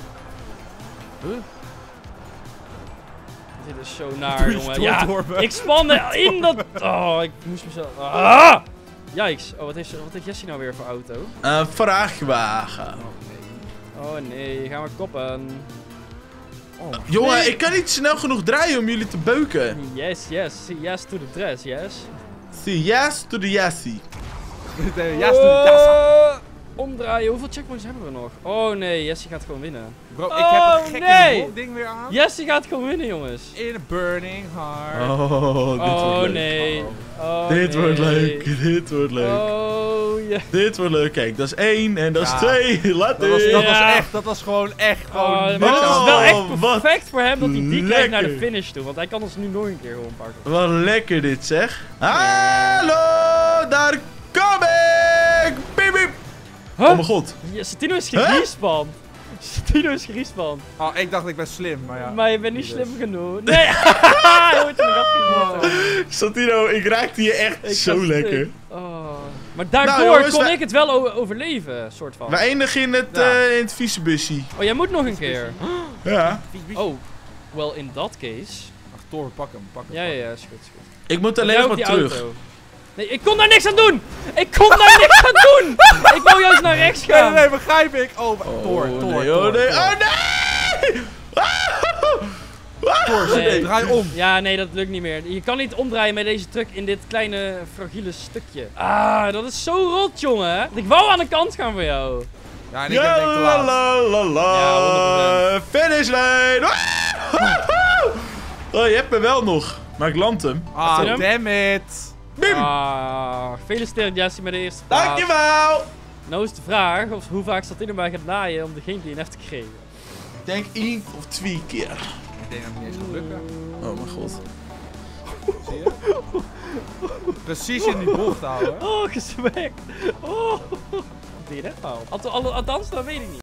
Dit is zo naar, Doe je jongen. door, Ja, Torben. ik spande in dat... Oh, ik moest mezelf... Ah! Yikes. Oh, wat heeft, wat heeft Jessie nou weer voor auto? Een vrachtwagen. Oh nee, gaan we koppen. Oh, my- Jongen, Nee. ik kan niet snel genoeg draaien om jullie te beuken. Yes, yes. Yes to the dress, yes. See, yes to the yessie. Nee, ja, stuur die jas aan. Oh, omdraaien. Hoeveel checkpoints hebben we nog? Oh nee, Jessie gaat gewoon winnen. Bro, ik Oh, heb een gekke nee. ding weer aan. Jessie gaat gewoon winnen, jongens. In a burning heart. Oh, dit Oh wordt leuk. nee. Oh, Dit nee. wordt leuk, dit wordt leuk. Oh ja. Dit wordt leuk. Kijk, dat is één en dat is Ja. twee. Laat Dat was, dat in. was Ja. echt, dat was gewoon echt gewoon Oh, niks maar het is aan. wel echt Oh, wat perfect voor hem dat hij die krijgt naar de lekker. finish toe. Want hij kan ons nu nog een keer gewoon pakken. Wat lekker dit zeg. Hallo, daar kom ik. Piep, piep. Huh? Oh mijn god. Ja, Tino is Huh? gerespawnd. Tino is gerespawnd. Oh, ik dacht ik ben slim, maar ja. Maar je bent niet Dus. slim genoeg. Nee, hij hoort er nog afgevoerd. Santino, ik raakte je echt Ik zo ga lekker. stuk. Oh. Maar daardoor Nou, jongens, kon wij- ik het wel o- overleven, soort van. We eindigen in het, Ja. eh, in het vieze busje. Oh, jij moet nog een keer. Ja. Oh, well in that case. Ach, Thor, pak hem, pak hem. Ja, pak ja, hem. ja, is goed, is goed. Ik moet Jij alleen ook nog die maar terug. auto. Nee, ik kon daar niks aan doen! Ik kon daar niks aan doen! Ik wou juist naar rechts Nee, gaan. nee, nee, begrijp ik. Oh, Oh, Thor, nee, Thor, oh Thor, nee, Thor. oh nee! Ah! Thor, Nee. draai om. Ja, nee, dat lukt niet meer. Je kan niet omdraaien met deze truck in dit kleine, fragiele stukje. Ah, dat is zo rot, jongen. Ik wou aan de kant gaan voor jou. Ja, en ik ben denk ik te laat. la, la, la. Ja, honderd procent. Finish lane. Oh, je hebt me wel nog. Maar ik land hem. Ah, Zie je hem? damn it. Bim. Ah, gefeliciteerd Jesse met de eerste plaats. Dankjewel. Nou is de vraag of hoe vaak Santino mij gaat naaien om de geen D N F te krijgen. Ik denk één of twee keer. Ik denk dat het niet eens gaat lukken. Oh mijn god. Zie je? Precies in die bocht houden. Oh, geswekt. Oh. D N F haal. Althans, dat weet ik niet.